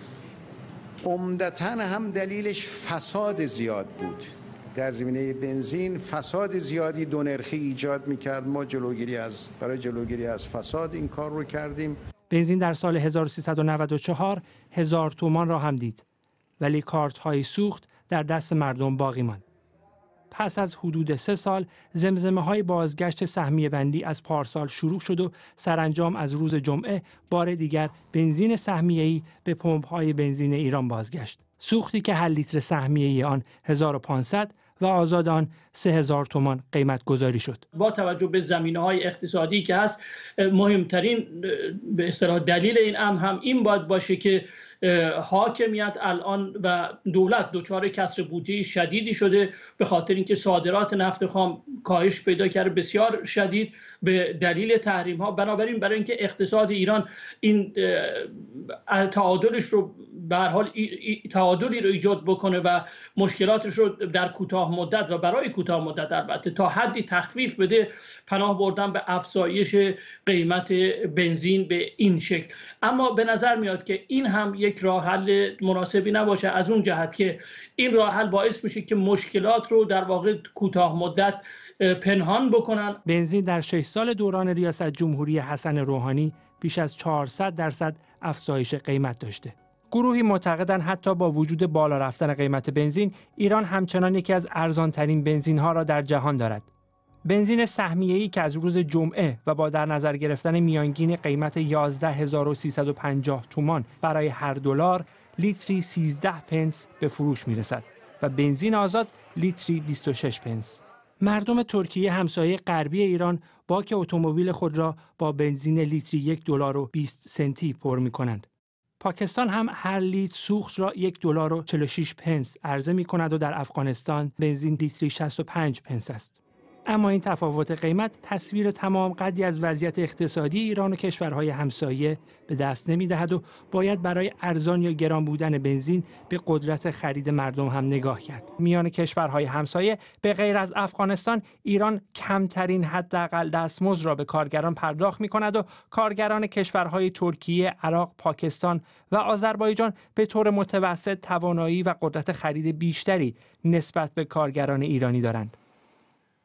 عمدتاً هم دلیلش فساد زیاد بود. در زمینه بنزین فساد زیادی دو نرخی ایجاد می‌کرد. ما جلوگیری از برای جلوگیری از فساد این کار رو کردیم. بنزین در سال هزار و سیصد و نود و چهار هزار تومان را هم دید. ولی کارت‌های سوخت در دست مردم باقی ماند. پس از حدود سه سال زمزمه‌های بازگشت سهمیه بندی از پارسال شروع شد و سرانجام از روز جمعه بار دیگر بنزین سهمیه‌ای به پمپ‌های بنزین ایران بازگشت. سوختی که هر لیتر سهمیه‌ای آن هزار و پانصد و آزاد آن سه هزار تومان قیمت گذاری شد. با توجه به زمینه‌های اقتصادی که هست، مهمترین به اصطلاح دلیل این امر هم این باید باشه که حاکمیت الان و دولت دچار کسر بودجه شدیدی شده، به خاطر اینکه صادرات نفت خام کاهش پیدا کرده بسیار شدید به دلیل تحریم ها. بنابراین برای اینکه اقتصاد ایران این تعادلش رو به هر حال تعادلی رو ایجاد بکنه و مشکلاتش رو در کوتاه مدت و برای کوتاه مدت البته تا حدی تخفیف بده، پناه بردن به افزایش قیمت بنزین به این شکل. اما به نظر میاد که این هم یک راه حل مناسبی نباشه، از اون جهت که این راه حل باعث میشه که مشکلات رو در واقع کوتاه مدت پنهان بکنن. بنزین در شش سال دوران ریاست جمهوری حسن روحانی بیش از چهارصد درصد افزایش قیمت داشته. گروهی معتقدند حتی با وجود بالا رفتن قیمت بنزین، ایران همچنان یکی از ارزان‌ترین بنزین‌ها را در جهان دارد. بنزین سهمیه‌ای که از روز جمعه و با در نظر گرفتن میانگین قیمت یازده هزار و سیصد و پنجاه تومان برای هر دلار، لیتری سیزده پنس به فروش می‌رسد و بنزین آزاد لیتری بیست و شش پنس. مردم ترکیه همسایه غربی ایران باک اتومبیل خود را با بنزین لیتری یک دلار و بیست سنتی پر می‌کنند. پاکستان هم هر لیتر سوخت را یک دلار و چهل و شش پنس عرضه می‌کند و در افغانستان بنزین لیتری شصت و پنج پنس است. اما این تفاوت قیمت تصویر تمام قدری از وضعیت اقتصادی ایران و کشورهای همسایه به دست نمی‌دهد و باید برای ارزان یا گران بودن بنزین به قدرت خرید مردم هم نگاه کرد. میان کشورهای همسایه به غیر از افغانستان، ایران کمترین حداقل دستمزد را به کارگران پرداخت می‌کند و کارگران کشورهای ترکیه، عراق، پاکستان و آذربایجان به طور متوسط توانایی و قدرت خرید بیشتری نسبت به کارگران ایرانی دارند.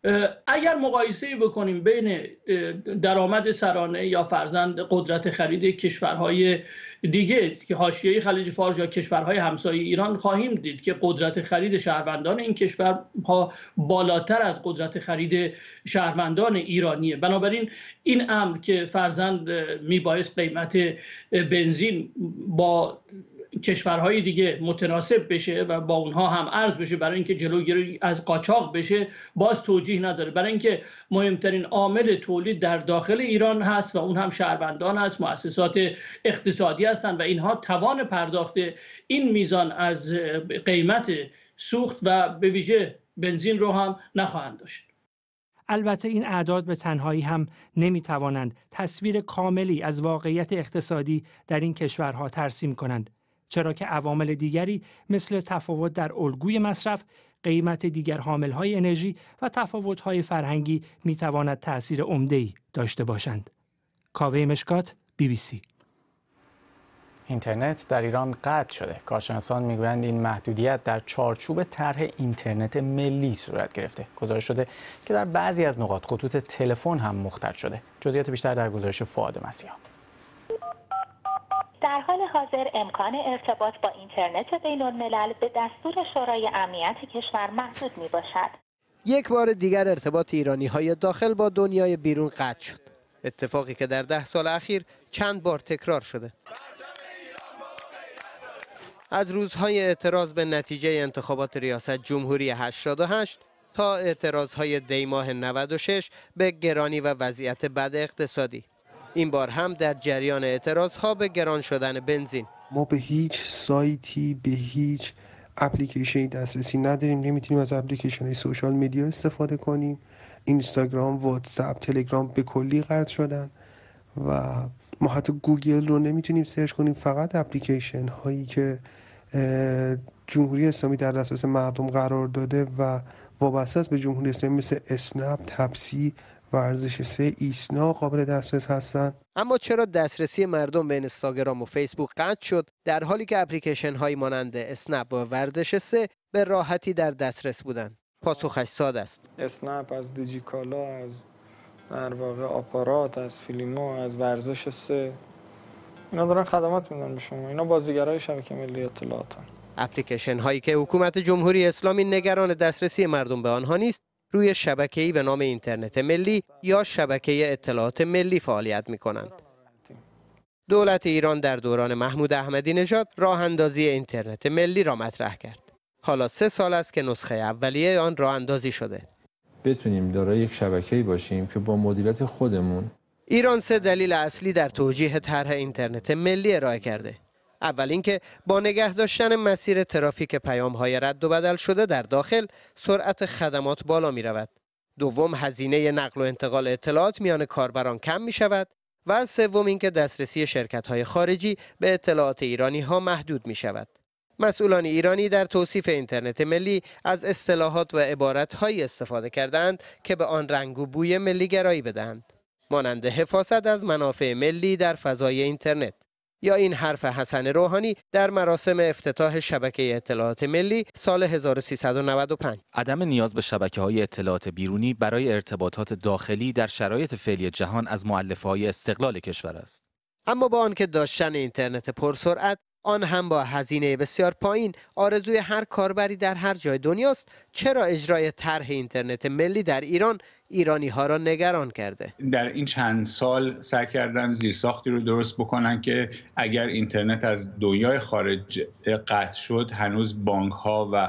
اگر مقایسه بکنیم بین درآمد سرانه یا فرزند قدرت خرید کشورهای دیگه که حاشیه خلیج فارس یا کشورهای همسایه ایران، خواهیم دید که قدرت خرید شهروندان این کشورها بالاتر از قدرت خرید شهروندان ایرانیه. بنابراین این امر که فرزند میبایست قیمت بنزین با کشورهای دیگه متناسب بشه و با اونها هم ارز بشه برای اینکه جلوگیری از قاچاق بشه، باز توجیه نداره، برای اینکه مهمترین عامل تولید در داخل ایران هست و اون هم شهروندان هست، مؤسسات اقتصادی هستند و اینها توان پرداخت این میزان از قیمت سوخت و به ویژه بنزین رو هم نخواهند داشت. البته این اعداد به تنهایی هم نمیتوانند تصویر کاملی از واقعیت اقتصادی در این کشورها ترسیم کنند، چرا که عوامل دیگری مثل تفاوت در الگوی مصرف، قیمت دیگر حاملهای انرژی و تفاوت‌های فرهنگی میتواند تأثیر عمده‌ای داشته باشند. کاوه مشکات، بی بی سی. اینترنت در ایران قطع شده. کارشناسان میگویند این محدودیت در چارچوب طرح اینترنت ملی صورت گرفته. گزارش شده که در بعضی از نقاط خطوط تلفن هم مختل شده. جزئیات بیشتر در گزارش فؤاد مسیحا. در حال حاضر امکان ارتباط با اینترنت بین الملل به دستور شورای امنیت کشور محدود می باشد. یک بار دیگر ارتباط ایرانی های داخل با دنیای بیرون قطع شد. اتفاقی که در ده سال اخیر چند بار تکرار شده. از روزهای اعتراض به نتیجه انتخابات ریاست جمهوری هشتاد و هشت تا اعتراضهای دی ماه نود و شش به گرانی و وضعیت بد اقتصادی. این بار هم در جریان اعتراضها به گران شدن بنزین. ما به هیچ سایتی، به هیچ اپلیکیشنی دسترسی نداریم، نمیتونیم از اپلیکیشن های سوشال میدیا استفاده کنیم. اینستاگرام، واتساپ، تلگرام به کلی قطع شدن و ما حتی گوگل رو نمیتونیم سرچ کنیم. فقط اپلیکیشن هایی که جمهوری اسلامی در دسترس مردم قرار داده و وابسته است به جمهوری اسلامی مثل اسنپ، تپسی، ورزش سه، ایسنا قابل دسترس هستند. اما چرا دسترسی مردم به اینستاگرام و فیسبوک قطع شد در حالی که اپلیکیشن هایی مانند اسنپ و ورزش سه به راحتی در دسترس بودند؟ پاسخش ساده است. اسنپ از دیجیکالا، از در واقع آپارات، از فیلیمو، از ورزش سه، اینا دارن خدمات میدن به شما. اینا بازیگرای شبکه ملی اطلاعاتن. اپلیکیشن هایی که حکومت جمهوری اسلامی نگران دسترسی مردم به آنها نیست، روی شبکه‌ای به نام اینترنت ملی یا شبکه اطلاعات ملی فعالیت می‌کنند. دولت ایران در دوران محمود احمدی نژاد راه اندازی اینترنت ملی را مطرح کرد. حالا سه سال است که نسخه اولیه آن راه اندازی شده. بتونیم دارای یک شبکه‌ای باشیم که با مدیریت خودمون. ایران سه دلیل اصلی در توجیه طرح اینترنت ملی ارائه کرده. اول اینکه با نگه داشتن مسیر ترافیک پیام‌های رد و بدل شده در داخل، سرعت خدمات بالا می رود. دوم، هزینه نقل و انتقال اطلاعات میان کاربران کم می شود. و سوم اینکه دسترسی شرکت‌های خارجی به اطلاعات ایرانی‌ها محدود می شود. مسئولان ایرانی در توصیف اینترنت ملی از اصطلاحات و عبارت‌هایی استفاده کردند که به آن رنگ و بوی ملی‌گرایی بدهند، مانند حفاظت از منافع ملی در فضای اینترنت، یا این حرف حسن روحانی در مراسم افتتاح شبکه اطلاعات ملی سال هزار و سیصد و نود و پنج. عدم نیاز به شبکه‌های اطلاعات بیرونی برای ارتباطات داخلی در شرایط فعلی جهان از مؤلفه‌های استقلال کشور است. اما با آنکه داشتن اینترنت پرسرعت، آن هم با هزینه بسیار پایین، آرزوی هر کاربری در هر جای دنیاست، چرا اجرای طرح اینترنت ملی در ایران ایرانی ها را نگران کرده؟ در این چند سال سعی کردن زیرساختی رو درست بکنن که اگر اینترنت از دنیای خارج قطع شد، هنوز بانک ها و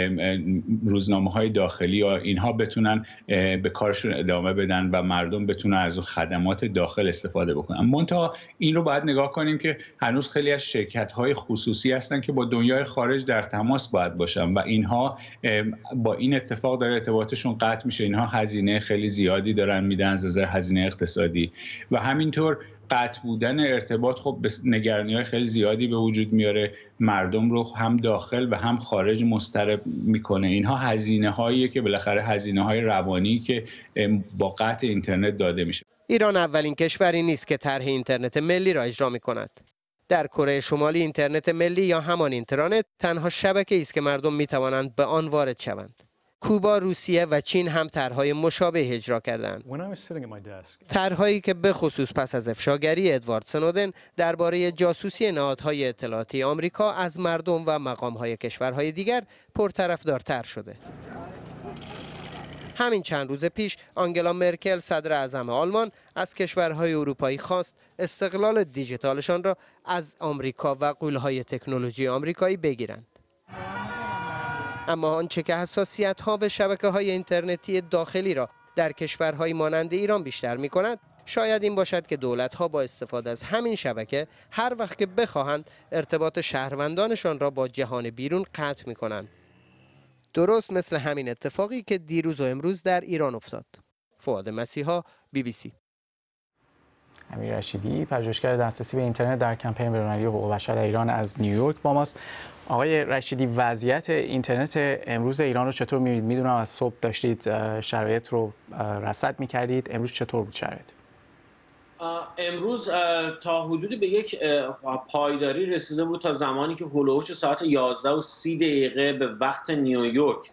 روزنامه های داخلی یا اینها بتونن به کارشون ادامه بدن و مردم بتونن از خدمات داخل استفاده بکنن. منتها این رو باید نگاه کنیم که هنوز خیلی از شرکت های خصوصی هستن که با دنیای خارج در تماس باید باشن و اینها با این اتفاق داره ارتباطشون قطع میشه. اینها هزینه خیلی زیادی دارن میدن از نظر هزینه اقتصادی و همینطور قطع بودن ارتباط خب به نگرانی‌های خیلی زیادی به وجود میاره، مردم رو هم داخل و هم خارج مضطرب میکنه. اینها هزینه هاییه که بالاخره هزینه های روانی که با قطع اینترنت داده میشه. ایران اولین کشوری نیست که طرح اینترنت ملی را اجرا میکند. در کره شمالی اینترنت ملی یا همان اینترنت تنها شبکه‌ای است که مردم میتوانند به آن وارد شوند. کوبا، روسیه و چین هم طرحهای مشابه اجرا کردند. طرحهایی که به خصوص پس از افشاگری ادوارد سنودن درباره جاسوسی نهادهای اطلاعاتی آمریکا از مردم و مقامهای کشورهای دیگر پرطرفدارتر شده. همین چند روز پیش آنگلا مرکل صدر اعظم آلمان از کشورهای اروپایی خواست استقلال دیجیتالشان را از آمریکا و غول‌های تکنولوژی آمریکایی بگیرند. اما آنچه که حساسیت‌ها به شبکه‌های اینترنتی داخلی را در کشورهای مانند ایران بیشتر می‌کند، شاید این باشد که دولت‌ها با استفاده از همین شبکه هر وقت که بخواهند ارتباط شهروندانشان را با جهان بیرون قطع می‌کنند. درست مثل همین اتفاقی که دیروز و امروز در ایران افتاد. فؤاد مسیحا، بی بی سی. امیر رشیدی، پژوهشگر دسترسی به اینترنت در کمپین بین‌المللی حقوق بشر در ایران از نیویورک با ماست. آقای رشیدی، وضعیت اینترنت امروز ایران رو چطور می‌بینید؟ می‌دونم از صبح داشتید شرایط رو رصد می‌کردید. امروز چطور بود شرایط؟ امروز تا حدودی به یک پایداری رسیده بود تا زمانی که هولوش ساعت یازده و سی دقیقه به وقت نیویورک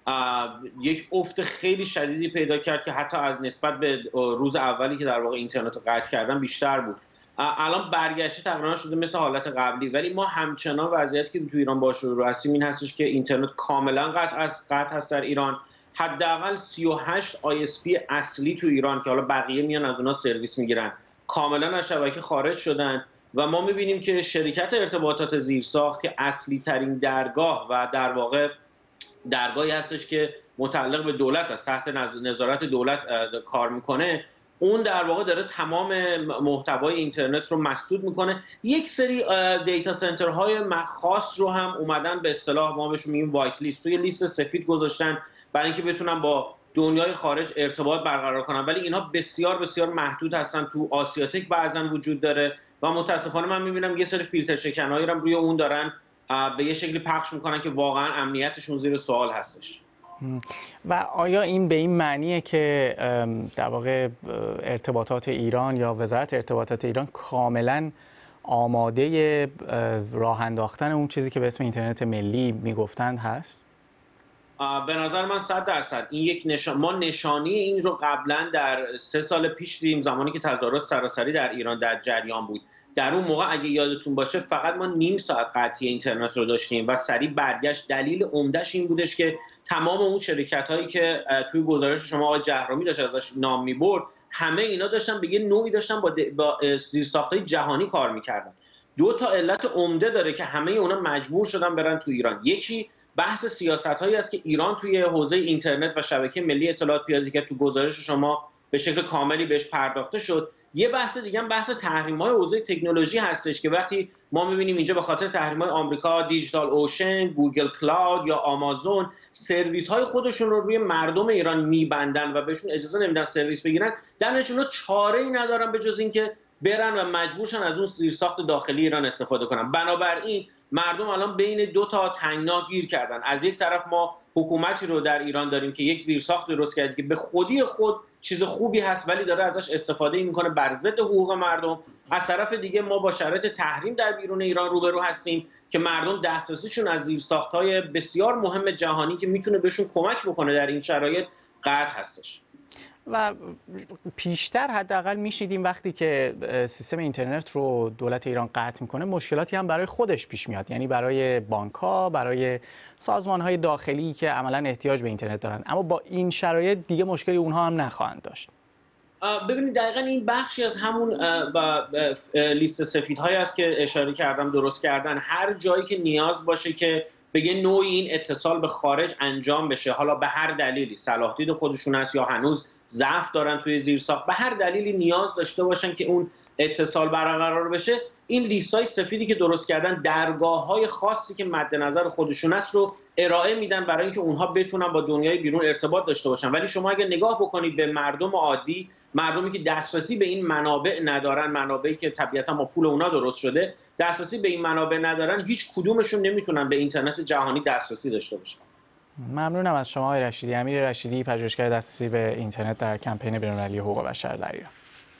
یک افت خیلی شدیدی پیدا کرد که حتی از نسبت به روز اولی که در واقع اینترنت رو قطع کردن بیشتر بود. الان برگشته تقریبا شده مثل حالت قبلی، ولی ما همچنان وضعیتی که تو ایران باش رو هستیم این هستش که اینترنت کاملا قطع است قطع هست در ایران. حداقل سی و هشت آی اس پی اصلی تو ایران که حالا بقیه میان از اونها سرویس میگیرن کاملا از شبکه خارج شدن و ما میبینیم که شرکت ارتباطات زیرساخت که اصلی ترین درگاه و در واقع درگاهی هستش که متعلق به دولت است، تحت نظارت دولت کار میکنه، اون در واقع داره تمام محتوای اینترنت رو مسدود میکنه. یک سری دیتا سنترهای خاص رو هم اومدن به اصطلاح ما بهشون میگیم وایت لیست، توی لیست سفید گذاشتن برای اینکه بتونن با دنیای خارج ارتباط برقرار کنن، ولی اینها بسیار بسیار محدود هستن. تو آسیاتک بعضن وجود داره و متاسفانه من میبینم یه سری فیلتر شکنایی هم روی اون دارن به یه شکلی پخش میکنن که واقعا امنیتشون زیر سوال هستش. و آیا این به این معنیه که در واقع ارتباطات ایران یا وزارت ارتباطات ایران کاملا آماده راه انداختن اون چیزی که به اسم اینترنت ملی میگفتند هست؟ به نظر من صد درصد این یک نشان، ما نشانی این رو قبلا در سه سال پیش دیدیم زمانی که تظاهرات سراسری در ایران در جریان بود. در اون موقع اگه یادتون باشه فقط ما نیم ساعت قطعی اینترنت رو داشتیم و سریع برگشت. دلیل عمدهش این بودش که تمام اون شرکت هایی که توی گزارش شما آقای جهرامی داشت ازش نام میبرد، همه اینا داشتن به یه نوعی داشتن با, با زیرساخت‌های جهانی کار میکردن. دو تا علت عمده داره که همه اونا مجبور شدن برن تو ایران. یکی بحث سیاست‌هایی است که ایران توی حوزه اینترنت و شبکه ملی اطلاعات پیاده کرد، تو گزارش شما به شکل کاملی بهش پرداخته شد. یه بحث دیگه هم بحث تحریم‌های حوزه تکنولوژی هستش که وقتی ما می‌بینیم اینجا به خاطر تحریم‌های آمریکا، دیجیتال اوشن، گوگل کلاود یا آمازون سرویس‌های خودشون رو روی مردم ایران می‌بندن و بهشون اجازه نمیدن سرویس بگیرن، درنشون چاره‌ای ندارن به جز اینکه برن و مجبورشن از اون زیرساخت داخلی ایران استفاده کنن. بنابراین مردم الان بین دو تا تنگنا گیر کردن. از یک طرف ما حکومتی رو در ایران داریم که یک زیرساخت درست کرده که به خودی خود چیز خوبی هست ولی داره ازش استفاده میکنه بر ضد حقوق مردم. از طرف دیگه ما با شرایط تحریم در بیرون ایران روبرو هستیم که مردم دسترسیشون از زیرساخت‌های بسیار مهم جهانی که میتونه بهشون کمک بکنه در این شرایط قطع هستش. و پیشتر حداقل میشیدیم وقتی که سیستم اینترنت رو دولت ایران قطع میکنه مشکلاتی هم برای خودش پیش میاد، یعنی برای بانک‌ها، برای سازمان‌های داخلی که عملاً احتیاج به اینترنت دارن، اما با این شرایط دیگه مشکلی اونها هم نخواهند داشت. ببینید دقیقاً این بخشی از همون لیست سفیدهایی است که اشاره کردم درست کردن. هر جایی که نیاز باشه که به یه نوعی این اتصال به خارج انجام بشه، حالا به هر دلیلی صلاح دید خودشون است یا هنوز ضعف دارن توی زیرساخت، به هر دلیلی نیاز داشته باشن که اون اتصال برقرار بشه، این لیست‌های سفیدی که درست کردن درگاه‌های خاصی که مد نظر خودشون است رو ارائه میدن برای اینکه اونها بتونن با دنیای بیرون ارتباط داشته باشن. ولی شما اگه نگاه بکنید به مردم عادی، مردمی که دسترسی به این منابع ندارن، منابعی که طبیعتا با پول اونا درست شده، دسترسی به این منابع ندارن، هیچ کدومشون نمیتونن به اینترنت جهانی دسترسی داشته باشن. ممنونم از شما آقای رشیدی. امیر رشیدی، پژوهشگر دسترسی به اینترنت در کمپین بین‌المللی حقوق بشر در ایران.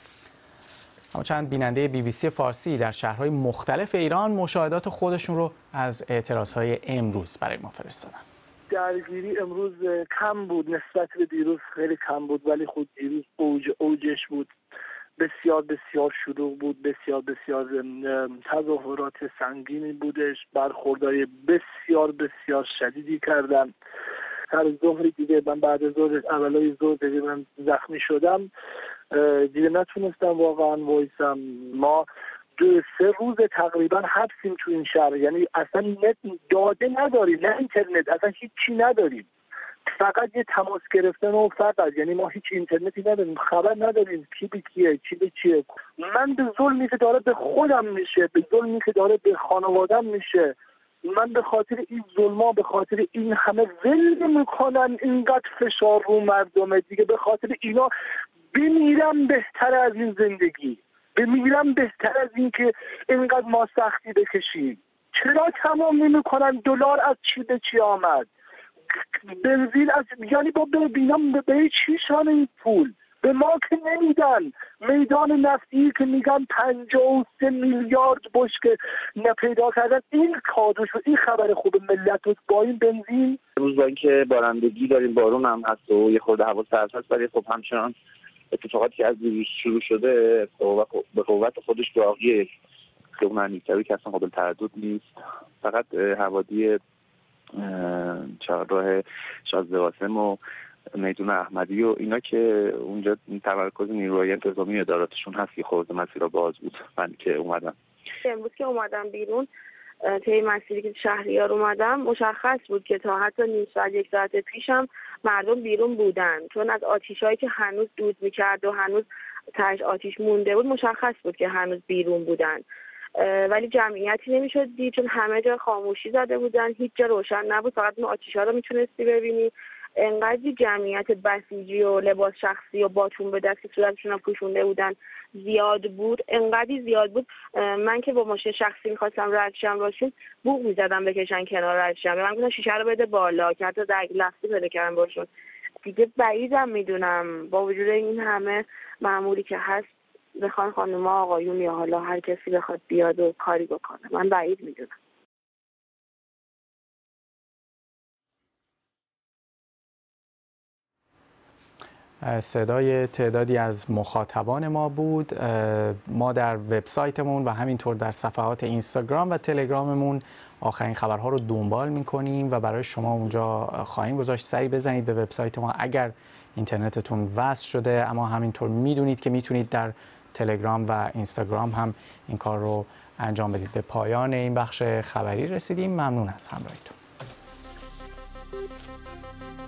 اما چند بیننده بی بی سی فارسی در شهرهای مختلف ایران مشاهدات خودشون رو از اعتراضهای امروز برای ما فرستادن. درگیری امروز کم بود نسبت به دیروز، خیلی کم بود، ولی خود دیروز اوج اوجش بود. بسیار بسیار شلوغ بود، بسیار بسیار تظاهرات سنگینی بودش، برخوردهای بسیار بسیار شدیدی کردن. هر ظهری دیگه من بعد ظهر اولای ظهر دیگه من زخمی شدم، دیگه نتونستم واقعا وایسم. ما دو سه روز تقریبا حبسیم تو این شهر، یعنی اصلا نت داده نداریم، نه اینترنت، اصلا هیچی نداریم، فقط یه تماس گرفتن و فقط، یعنی ما هیچ اینترنتی نداریم، خبر نداریم کی به کیه، کی به چیه. من به ظلمی که داره به خودم میشه، به ظلمی که داره به خانوادم میشه، من به خاطر این ظلما، به خاطر این همه ول میکنن، اینقدر فشار رو مردم دیگه، به خاطر اینا بمیرم بهتر از این زندگی، بمیرم بهتر از این که اینقدر ما سختی بکشیم. چرا تمام نمیکنن؟ دلار از چی به چی آمد، بنزین از، یعنی با ببینم به چی شان این پول به ما که نمیدن. میدان نفتی که میگن پنجاه و سه میلیارد بشکه نپیدا کردن، این کادو شد، این خبر خوب ملت بود با این بنزین. روز با اینکه بارندگی داریم، بارون هم هست و یه خورده هوا سرد هست، ولی خب همچنان اتفاقاتی که از دیروز شروع شده به قوت خودش باقیه. خیابون امیرکبیر که اصلا قابل تردد نیست، فقط حوادی چهارراه شازده قاسم و میدون احمدی و اینا که اونجا تمرکز نیروهای انتظامی اداراتشون هست که خورده مسیرها باز بود. من که اومدم امروز که اومدم بیرون طی مسیری که شهریار اومدم، مشخص بود که تا حتی نیم ساعت یک ساعت پیشم مردم بیرون بودن، چون از آتیشایی که هنوز دود میکرد و هنوز تاش آتیش مونده بود مشخص بود که هنوز بیرون بودن، ولی جمعیتی نمیشد دید چون همه جا خاموشی زده بودن، هیچ جا روشن نبود، فقط اون آتیش‌ها رو میتونستی ببینی. انقدر جمعیت بسیجی و لباس شخصی و باتون به دست که صورتشون رو پوشونده بودن زیاد بود، انقدری زیاد بود. من که با ماشین شخصی میخواستم رد شم باشون بوق میزدم بکشن کنار رد شم، من گفتم شیشه رو بده بالا که حتی در لفظی پیدا کردن باشون. دیگه بعیدم میدونم با وجود این همه مأموری که هست بخوان خانوما آقایون یا حالا هر کسی بخواد بیاد و کاری بکنه، من بعید میدونم. صدای تعدادی از مخاطبان ما بود. ما در وبسایتمون و همینطور در صفحات اینستاگرام و تلگراممون آخرین خبرها رو دنبال می‌کنیم و برای شما اونجا خواهیم گذاشت. سری بزنید به وبسایت ما اگر اینترنتتون وصل شده، اما همینطور میدونید که میتونید در تلگرام و اینستاگرام هم این کار رو انجام بدید. به پایان این بخش خبری رسیدیم. ممنون از همراهیتون.